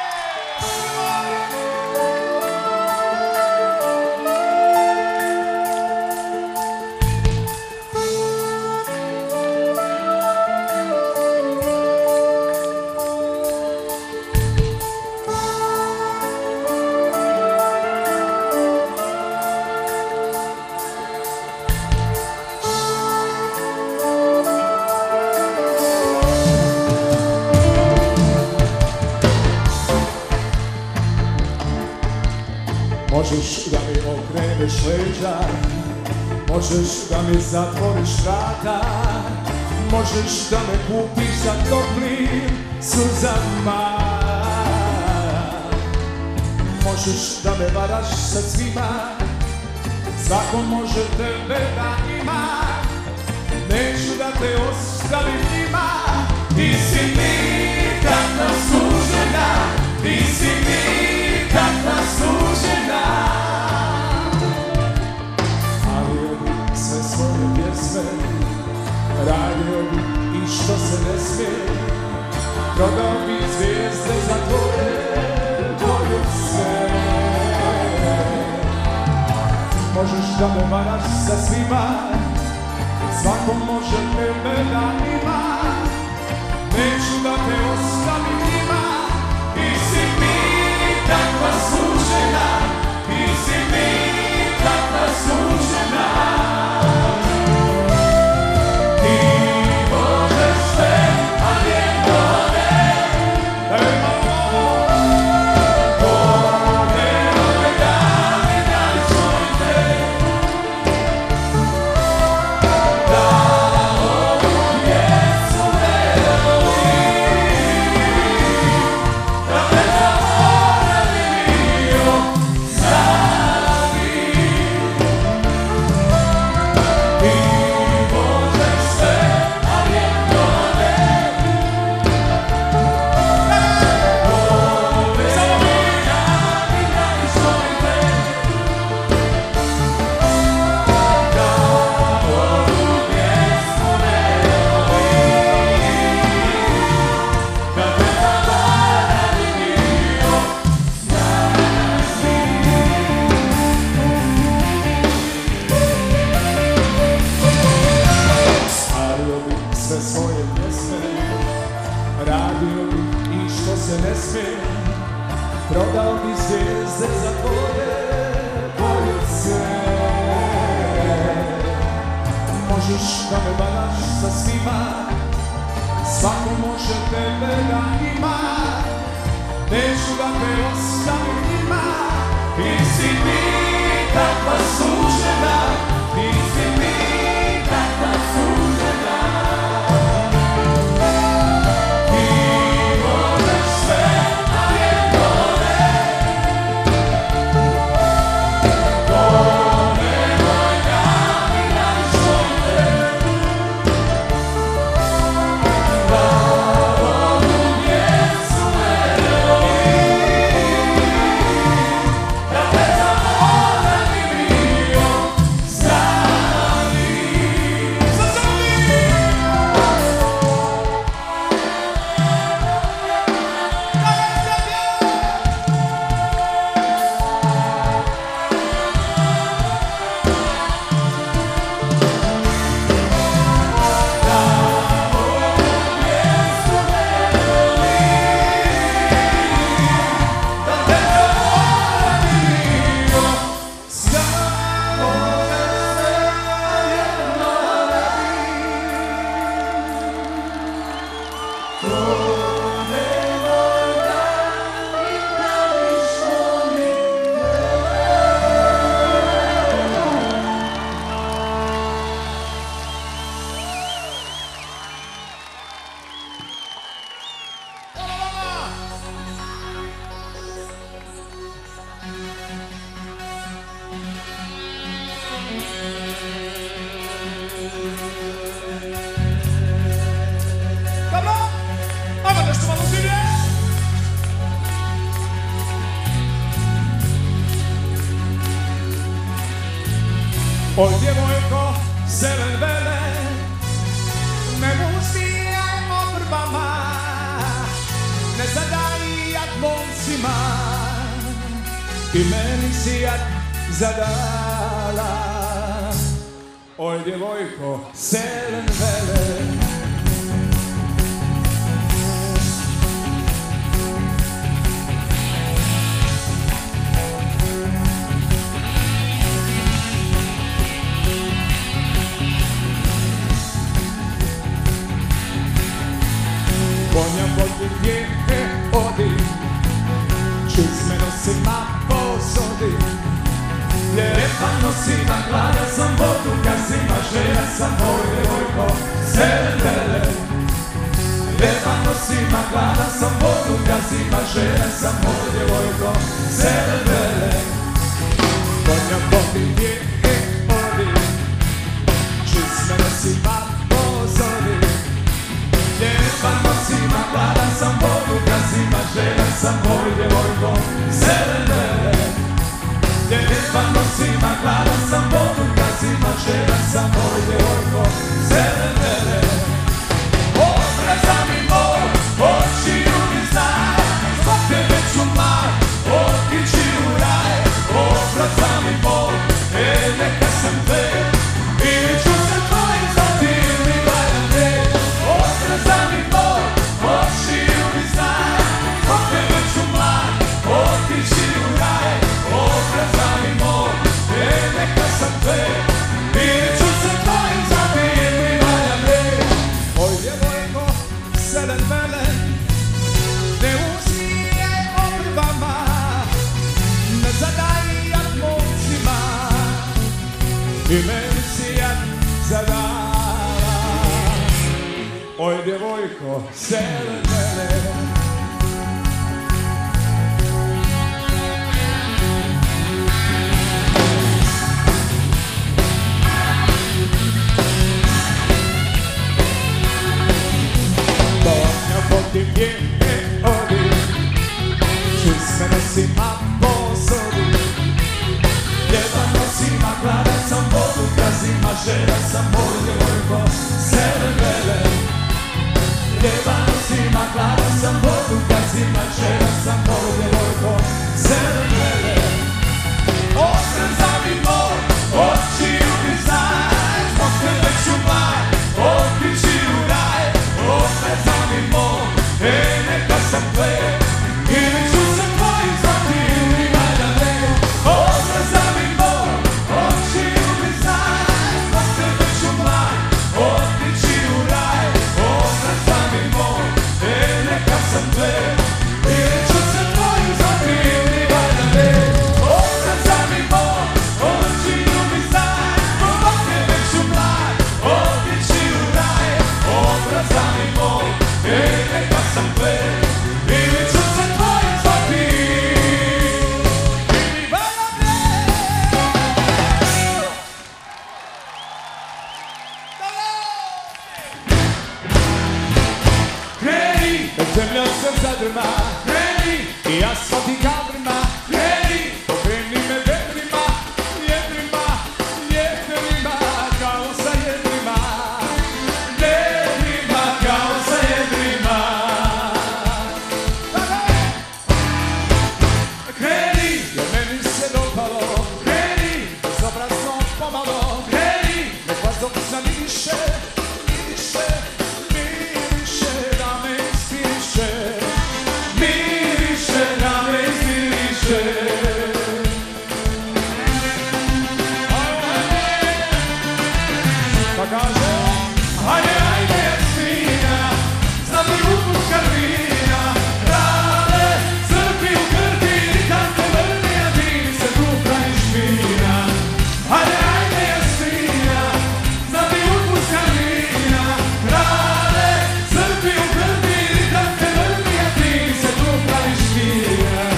Možeš da mi okreneš leđa, možeš da mi zatvoriš vrata, možeš da me kupiš za toplim suzama. Možeš da me varaš sa svima, svako može tebe da ima. Neću da te ostavim njima, ti si mi takva sužena, ti si mi takva sužena. Ali bi sve svoje pjesme radio bi i što se ne smije, prodao bi zvijezde za tvoje poljubce. Možeš da me varaš sa svima, svako može tebe da ima. Neću da te ostavim njima, ti si mi takva sužena, ti si mi takva sužena. Ti možeš sve, ali jedno ne. Ode ove dane da čujte, da ovu pjesmu svoje pjesme, radio bih i što se ne smije, prodao bih zvijezde za tvoje poljuce. Možeš da me varaš sa svima, svako može tebe da ima, neću da te ostavim njima. Ti si mi takva sužena, ti si mi takva sužena. Ti možeš sve, a jedno ne. To nemoj da mi radiš ovdje. Da ovu mjestu ne voli, da te zaboravim bio stari. Oj, djevojko, zelen vele, ne uzbijaj obrbama, ne zadaj jak momcima, i meni si jak zadala. Oj, djevojko, zelen vele, konja vodi gdje odi, čizme nosima posodi, ljepa nosima, glada sam vodu, gazima, želja sam moj djevojko, zelen vele. Ljepa nosima, glada sam vodu, gazima, želja sam moj djevojko, zelen vele. Konja vodi gdje odi, čizme nosima posodi, ljepa nosima, glada sam vodu, gazima, želja sam moj djevojko, zelen vele. Ljepa nosima, glada sam vodu, gazima, želja sam moj djevojko, zelen vele. Obraza mi moj, očiju mi znaj, zbog tebe ću mlad, otići u raj. Obraza mi moj, e neka sam te, ili ću se tvojim zvati ili valja ne. Obraza mi moj, očiju mi znaj, zbog tebe ću mlad, otići u raj. Obraza mi moj, e neka sam te, ili ću se tvojim zvati ili valja ne. Oj, djevojko, zelen vele, ne uzmijaj obrbama, ne zadaj jak momcima, i meni si jak zadala. Oj, djevojko, zelen vele, konja vodi gdje odi, čizme nosima posodi, ljepa nosima, glada sam vodu, gazima, želja sam moj djevojko, zelen vele. Ljepa nosima, glada sam vodu, gazima, želja sam moj djevojko, zelen vele. Obraza mi moj, očiju mi znaj, zbog tebe ću mlad, otići u raj. Ej, neka sam ple, ili ću se tvojim zvati. Ili valja bre. Kreni, zemlja se zadrma. Kreni, i asfalt i kadrima. Kreni, pokreni me vetrima, jedrima, jedrima, kao sa jedrima. Jedrima, kao sa jedrima. Kreni, jer meni se dopalo. Kreni, bezobrazno pomalo. Kreni, nek vas dok zamiriše, miriše, miriše, da me inspiriše. Miriše, da me inspiriše. Pa kaže, ajde, ajde, Jasmina, znam ti ukus karvina. Rade, crpi u krpi, ritam te vrni, a ti mi se tu praviš fina. Ajde, ajde, Jasmina, znam ti ukus karvina. Rade, crpi u krpi, ritam te vrni, a ti mi se tu praviš fina.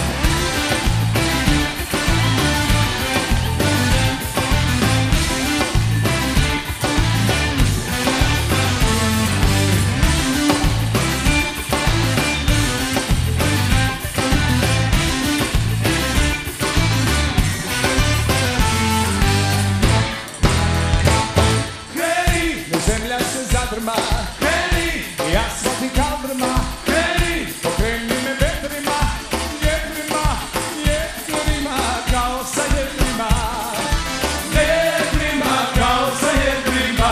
Kreni, zemlja se zadrma. Kreni, i asfalt i kadrma. Kreni, pokreni me vetrima, jedrima, jedrima, kao sa jedrima. Jedrima, kao sa jedrima.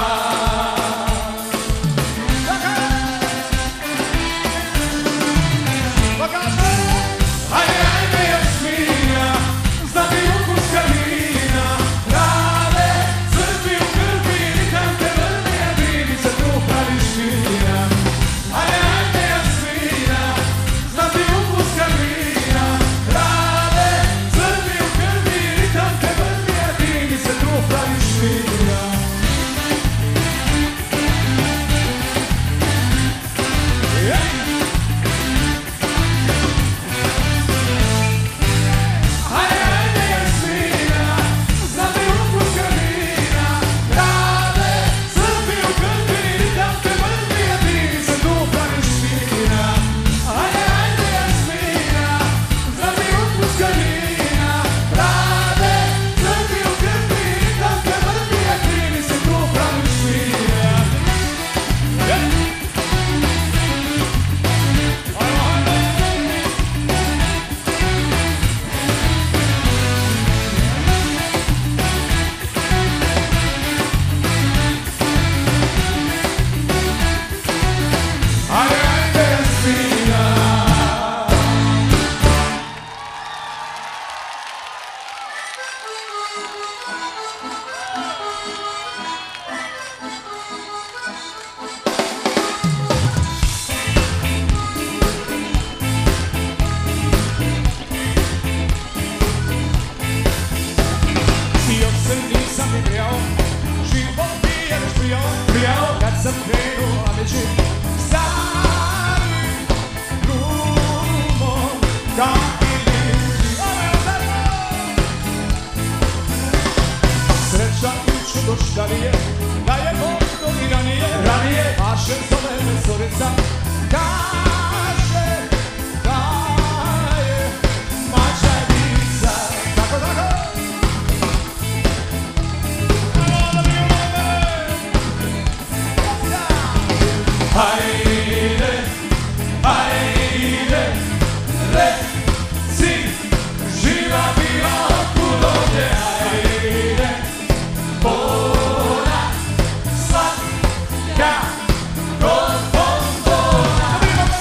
Ajde, ajde, Jasmina, znam ti ukus karvina. Rade, crpi u krpi, ritam te vrni, a ti mi se tu praviš fina. Ajde, ajde, Jasmina, znam ti ukus karvina. Rade, crpi u krpi, ritam te vrni, a ti mi se tu praviš fina. Ajde, ajde, Jasmina, znam ti ukus karvina. Rade, crpi u krpi, ritam te vrni, a ti mi se tu praviš fina. Ajde, ajde, Jasmina, znam ti ukus karvina. Rade, crpi u krpi, ritam te vrni, a ti mi se tu praviš fina. Ajde, ajde, Jasmina. Još se nisam igrao, život mi je već prijao, prijao. Kad sam krenuo među starim drumom, kao iluziji. Sreća i čudo šta li je, da je možda i ranije, ranije. Paše zove me zorica, kaže da je mačanica. Tako, tako. Ajde, ajde, reci, živa bila otkud ovdje. Ajde, bona, slatka, kod bombona.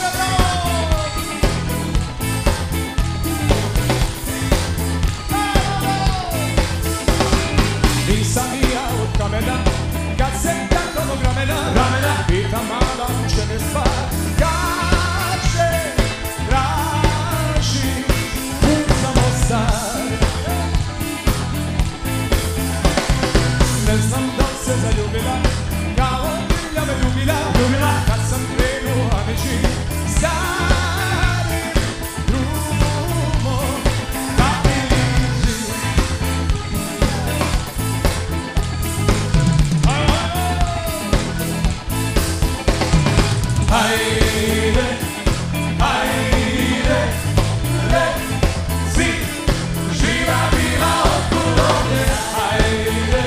Hajde, hajde, reci, živa bila otkud ovdje. Hajde,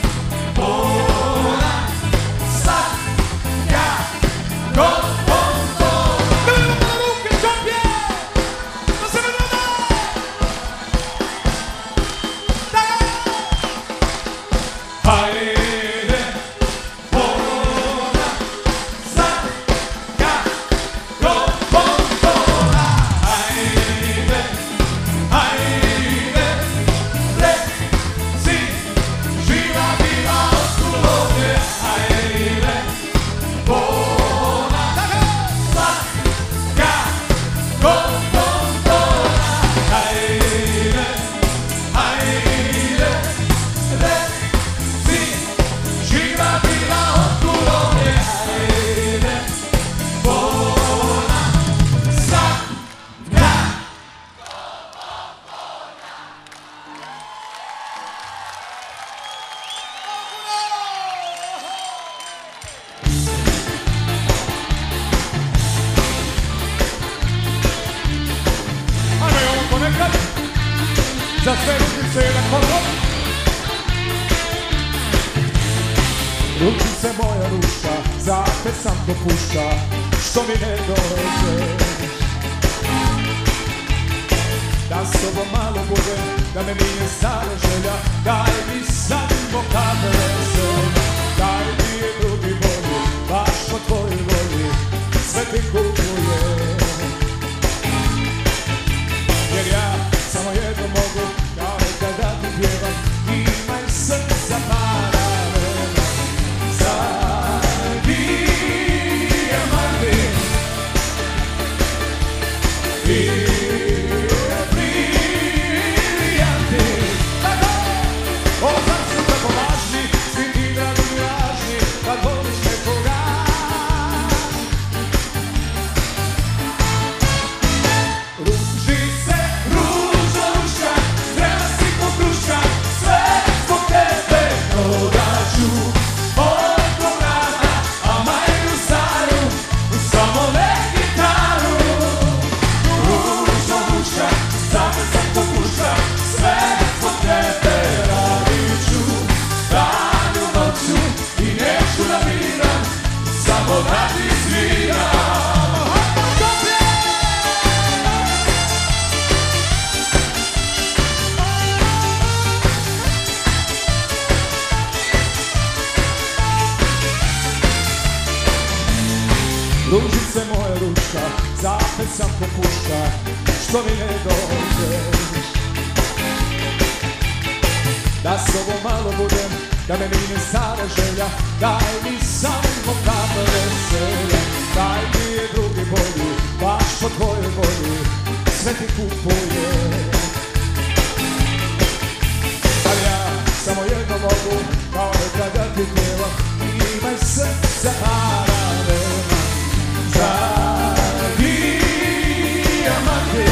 ona, svaka, god pontona. Idemo na ruke, čopje! Da se ne gleda! Hajde, ona, svaka, god pontona. Hajde, hajde, reci, živa bila otkud ovdje. Hajde, ona, svaka, god pontona. Hajde, hajde, reci, živa bila otkud ovdje. Hajde, ona, svaka. Ajmo i ovo ponekad. Za sve rukice jedan korak. Ručice moja ruša, zapet sam popušta, što mi ne dođe. Da s tobom malo budem, da me nije stara želja, daj mi samo kabeze. Daj mi je drugi volju, baš po tvojoj volji, sve ti kupujem. Jer ja samo jedno mogu, kao nekada ti pjevam, imaj srca para. Ružice moja ruša, zapet sam popušta, što mi ne dođeš. Da s tobom malo budem, da me mine stara želja, daj mi samo kapa veselja. Daj mi je drugi bolji, baš po tvojoj volji, sve ti kupujem. Ali ja samo jedno mogu, kao nekada ti pjevam, imaj srca para nema. Dragi amante,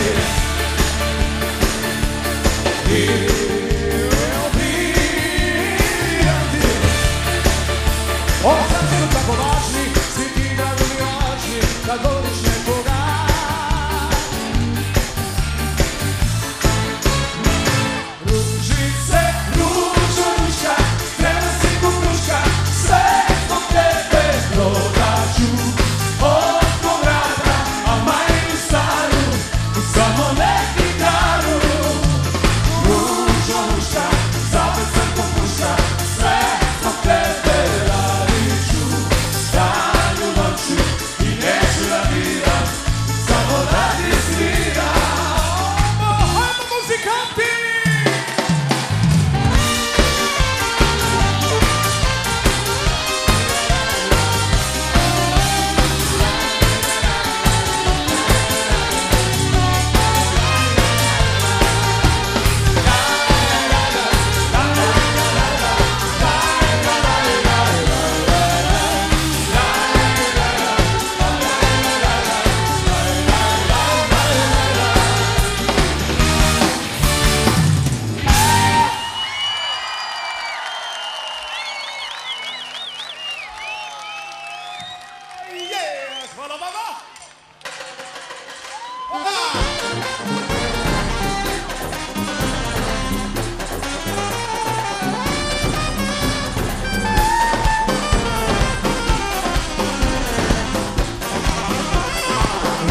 io briljanti. Ovo sad su tako važni, svi ti dragovi važni, kad voliš nekoga. Ružice, ružo ruša, treba si kukruška, sve zbog tebe prodaću. Tebe radit ću, danju noću i neću da vidim.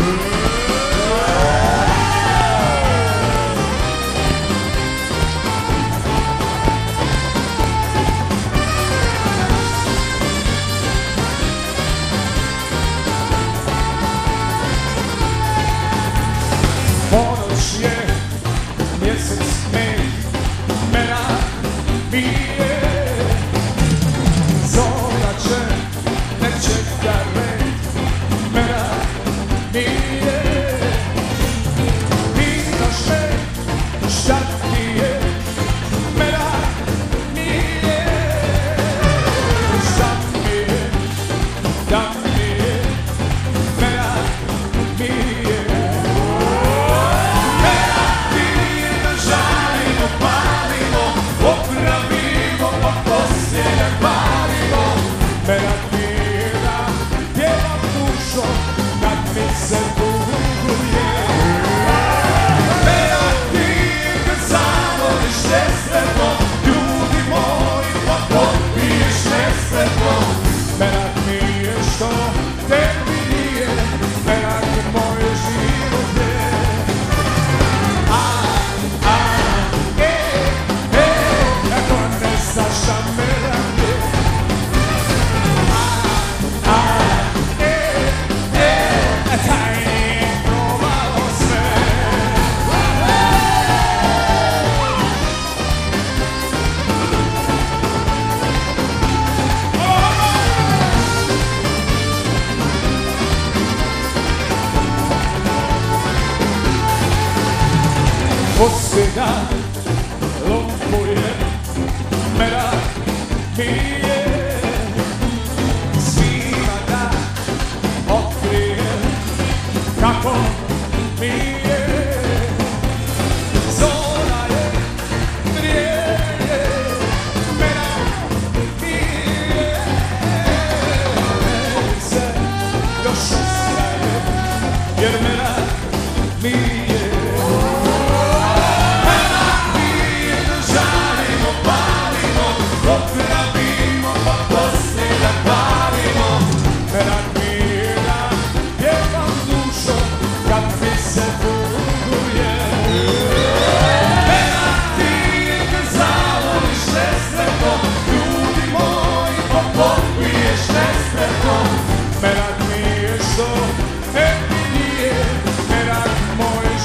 Ponoć je, mjesec me, mena bije. Zora će, ne čeka red, mena bije. Pitaš me, šta ti je, mena nije. Šta mi je, da mi je, mena nije. Merak mi je da pjevam dušom kad mi se tuguje. Merak mi je kad zavoliš nesretno, ljudi moji pa popiješ nesretno. Merak mi je što tebi nije, merak moj život je. A, a, e, e, ako ne znaš šta merak je. Posljednja lumpuje, merak mi je. Svima da otkrijem kako mi je. Zora je, vrijeje, merak mi je. Meni se još ostaje, jer merak mi je. Merak mi je što tebi nije, merak moj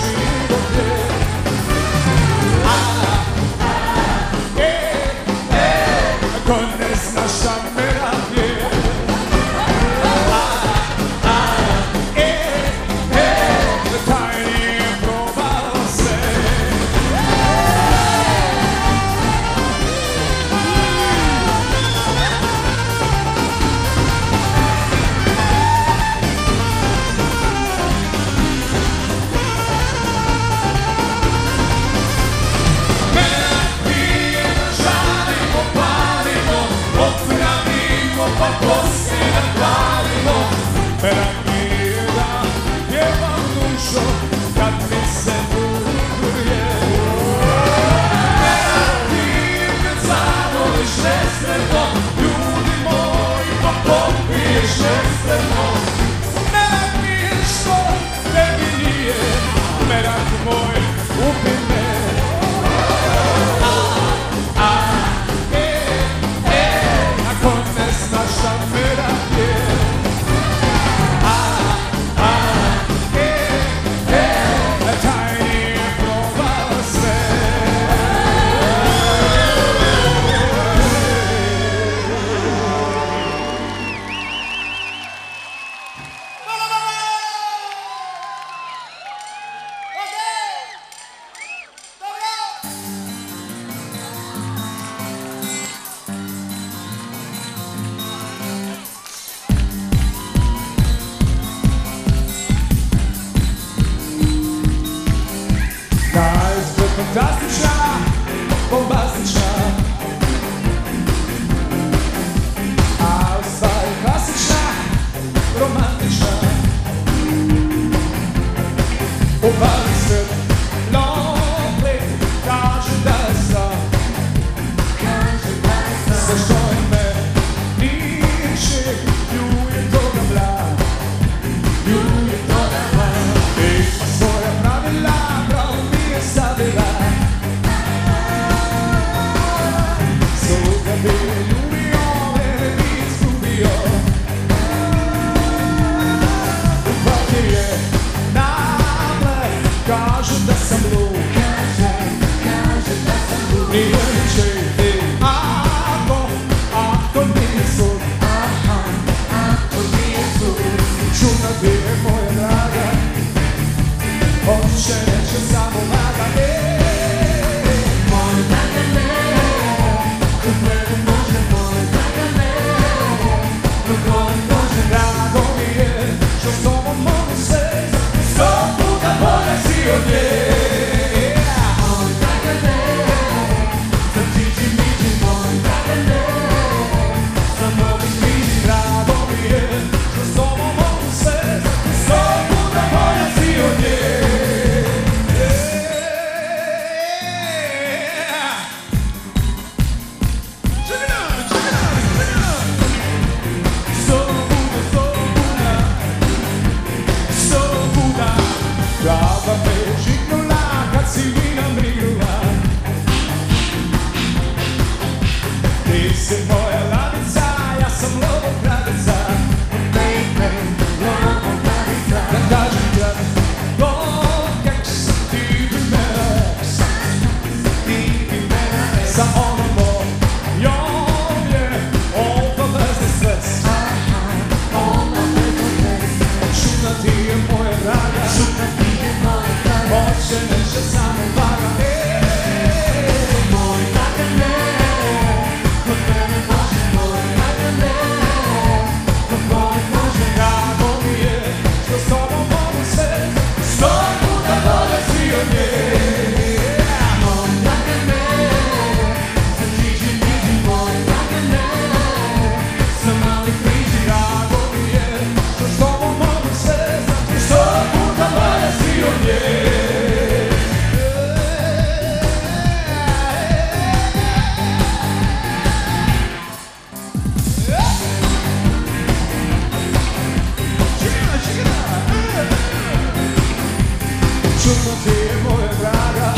čudno ti je moja draga,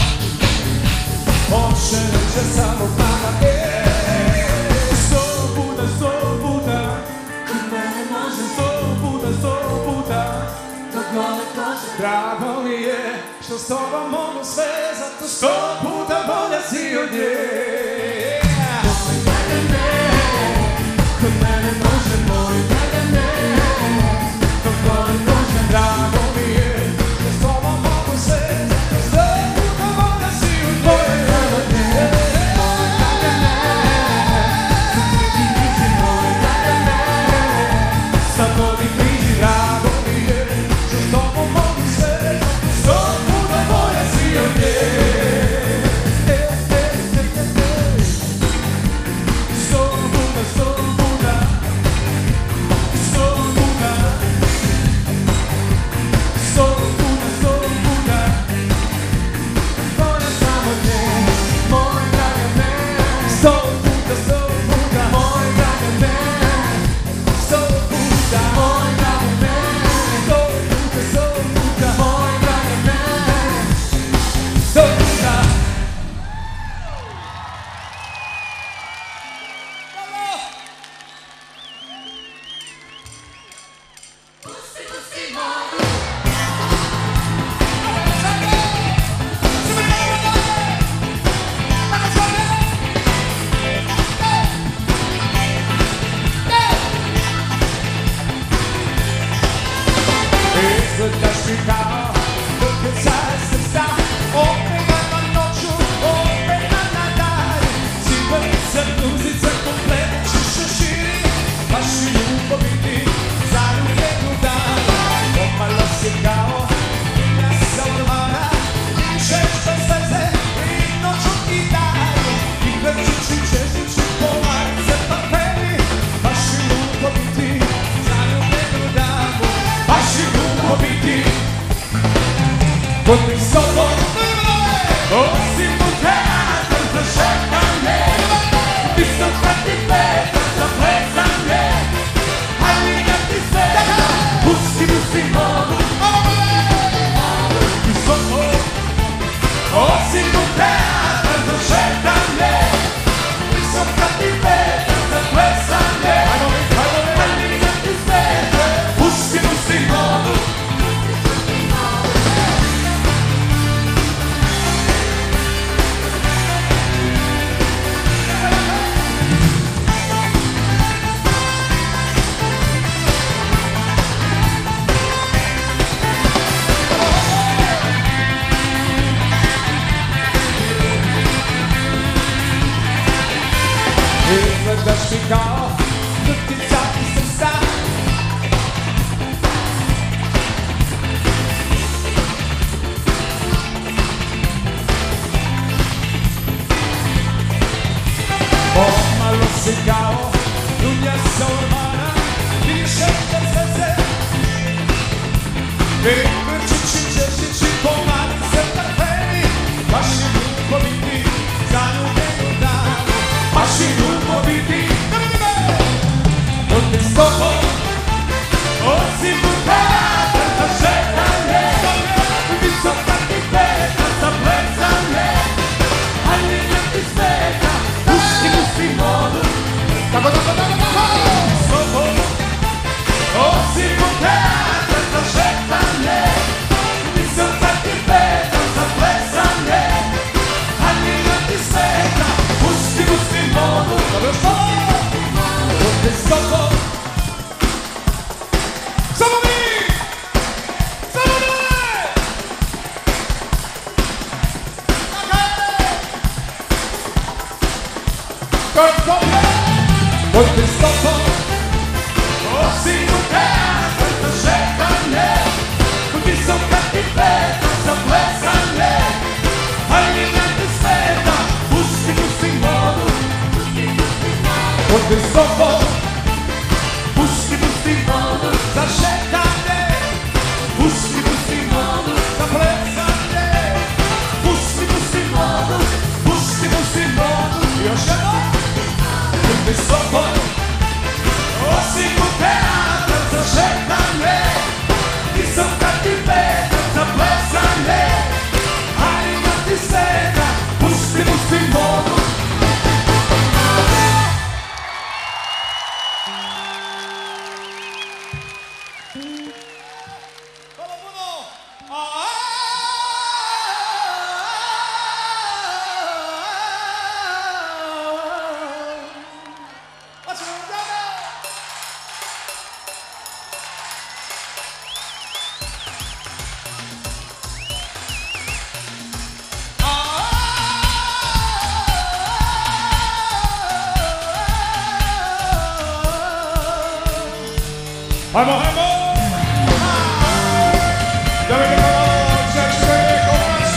oče neće samo mama. Sto puta, sto puta, kod mene može sto puta, sto puta, dok gole kože. Drago mi je što s tobom mogu sve, zato sto puta bolja si od nje. Moj Dragane, kod mene može moj Dragane, dok gole kože. Drago mi je što s tobom mogu sve, zato sto puta bolja si od nje. Moj Dragane, moj Dragane, sutriti nisi moj Dragane, samo mi priđi. Drago mi je što s tobom mogu sve, sto puta bolja si od nje. Sto puta, sto puta, sto puta, sto puta, sto puta, bolja sam od nje, moj Dragane. Sto puta, sto puta, moj Dragane, sto puta, moj Dragane, sto puta, sto puta, moj Dragane, sto puta. Izgledaš mi kao dokrcaj srca, opet na noću, opet na dan. Cigarica, bluzica, komplet, šiša širi, vaši ljubavi ti zaljubljenu dan. Pomalo si kao dinja sa ormana, dišeš bez veze, i noću i dan. Igračići, čežići, pomarice, paperi, vaši ljubavi ti zaljubljenu dan. Vaši ljubavi ti, kod mi s tobom, osim u teatr za šetanje, visoka ti peta za plesanje, ali kad ti sveta, pusti, pusti mogu. Visoko, osim u teatr za šetanje, visoka ti peta za plesanje, ali kad ti sveta, pusti, pusti mogu. Izgledaš mi kao crtica iz srca, pomalo si kao dunja sa ormana, dišeš bez veze, igračići, češići, pomarice, parfemi, vaši ljubavi ti zaljubljenu dan. Vaši ljubavi ti, kod mi s tobom, osim u teatr za šetanje, visoka ti peta za plesanje, ali kad ti sveta, pusti, pusti modu. Tako, tako, tako, tako, s tobom, osim u teatr za šetanje, Ajmo, ajmo! Da vidimo malo, znači da je kovač.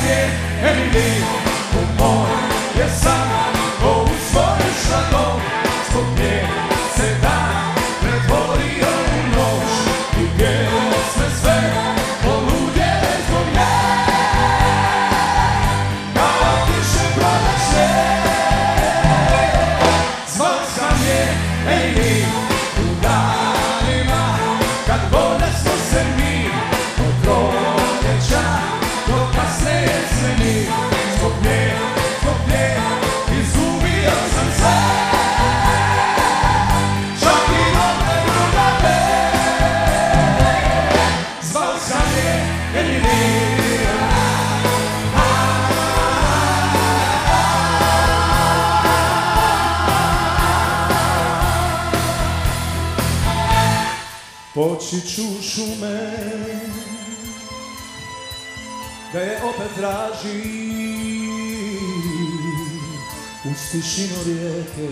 jedini u moj je san, ko u svoju šladom, zbog nje se dan pretvorio u noć i gdje sme sve poludjele zbog nje. Kao tiše proleće, zvao sam je jedini u danima kad bolesno se mi od proljeća do kasne jeseni. Zbog nje, zbog nje izgubio sam sve, čak i dobre drugave. Zvao sam je jedini. Poći ću šume da je opet traži uz tišinu rijeke,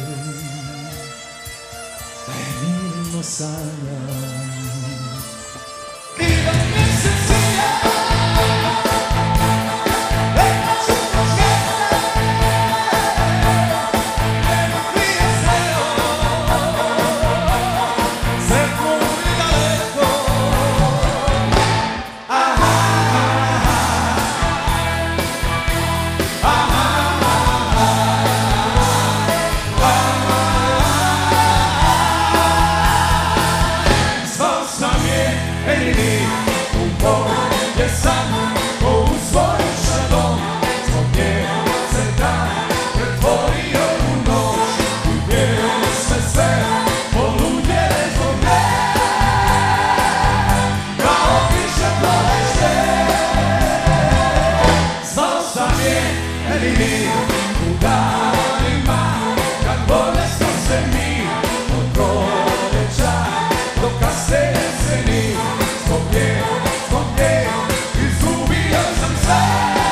da je mirno sanjam. I da mjesec sija, leta ću poželjena, nema prije sveo, sretno i daleko. Aha, aha, zvao sam je jedini u moj je san, ko u svoju šladom, zbog nje se dan pretvorio u noć i gdje sme sve poludjele zbog nje. Kao tiše proleće, zvao sam je jedini u danima kad bolesno se mi od proljeća do kasne jeseni. Zbog nje, zbog nje izgubio sam sve,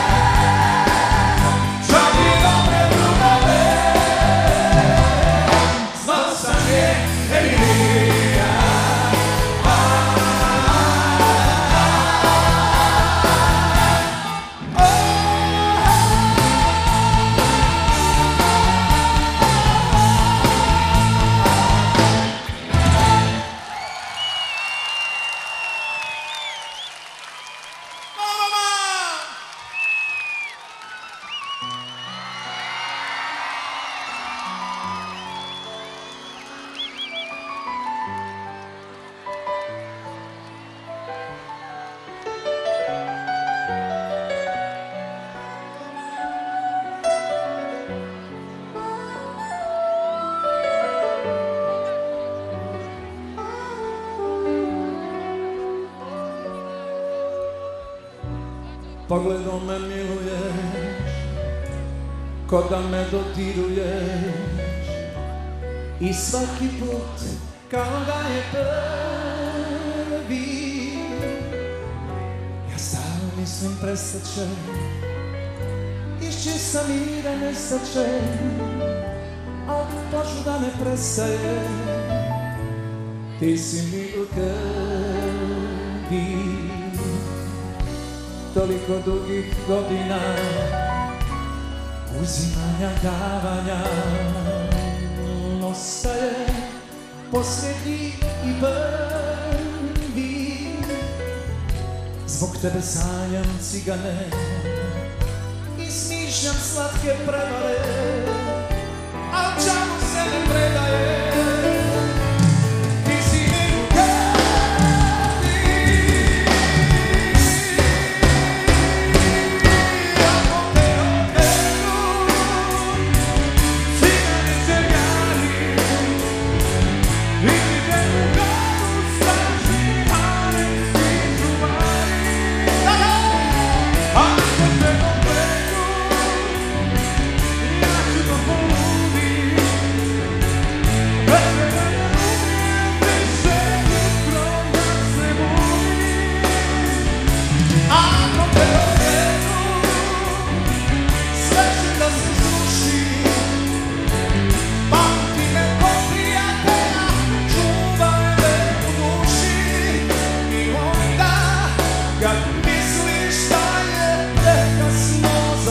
čak i dobre drugave. Zvao sam je jedini. Pogledom me miluješ, ko da me dodiruješ, i svaki put kao da je prvi. Ja stalno mislim prestat će, išći sam i da nestat će, a plaću da ne prestaje. Ti si mi u krvi, toliko dugih godina uzimanja, davanja, ostaje posljednji i prvi. Zbog tebe sanjam cigane i smišljam slatke prevare, a čemu se ne predaje. Ja ću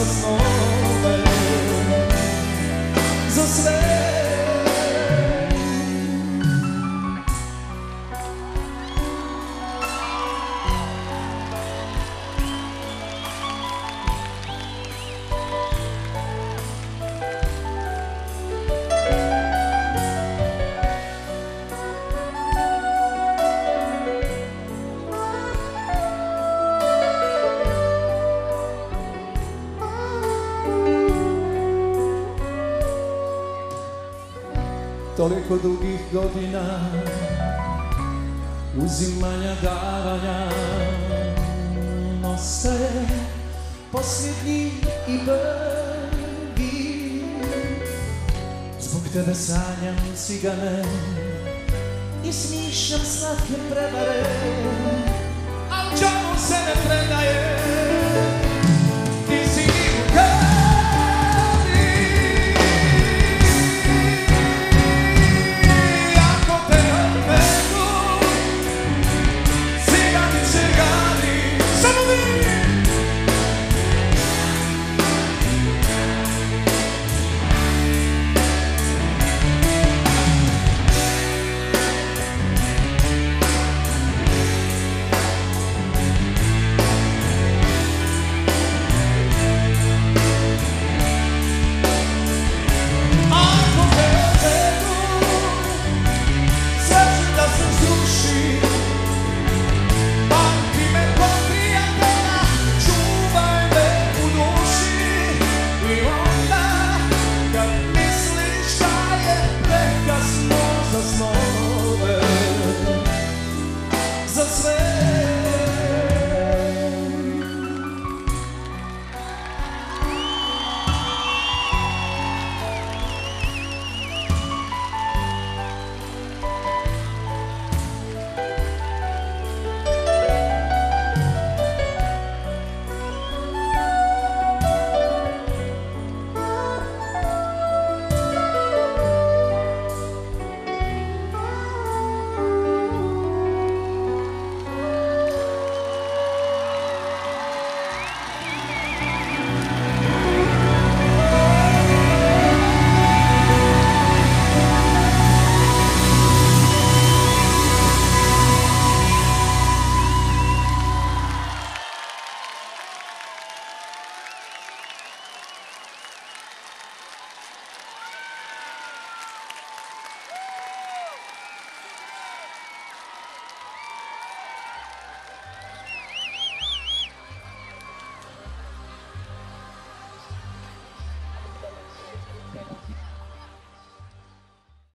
snove, za sve. Toliko dugih godina uzimanja, davanja, ostaje posljednji i prvi. Zbog tebe sanjam cigane i smišljam slatke prevare, al čemu se ne predaje.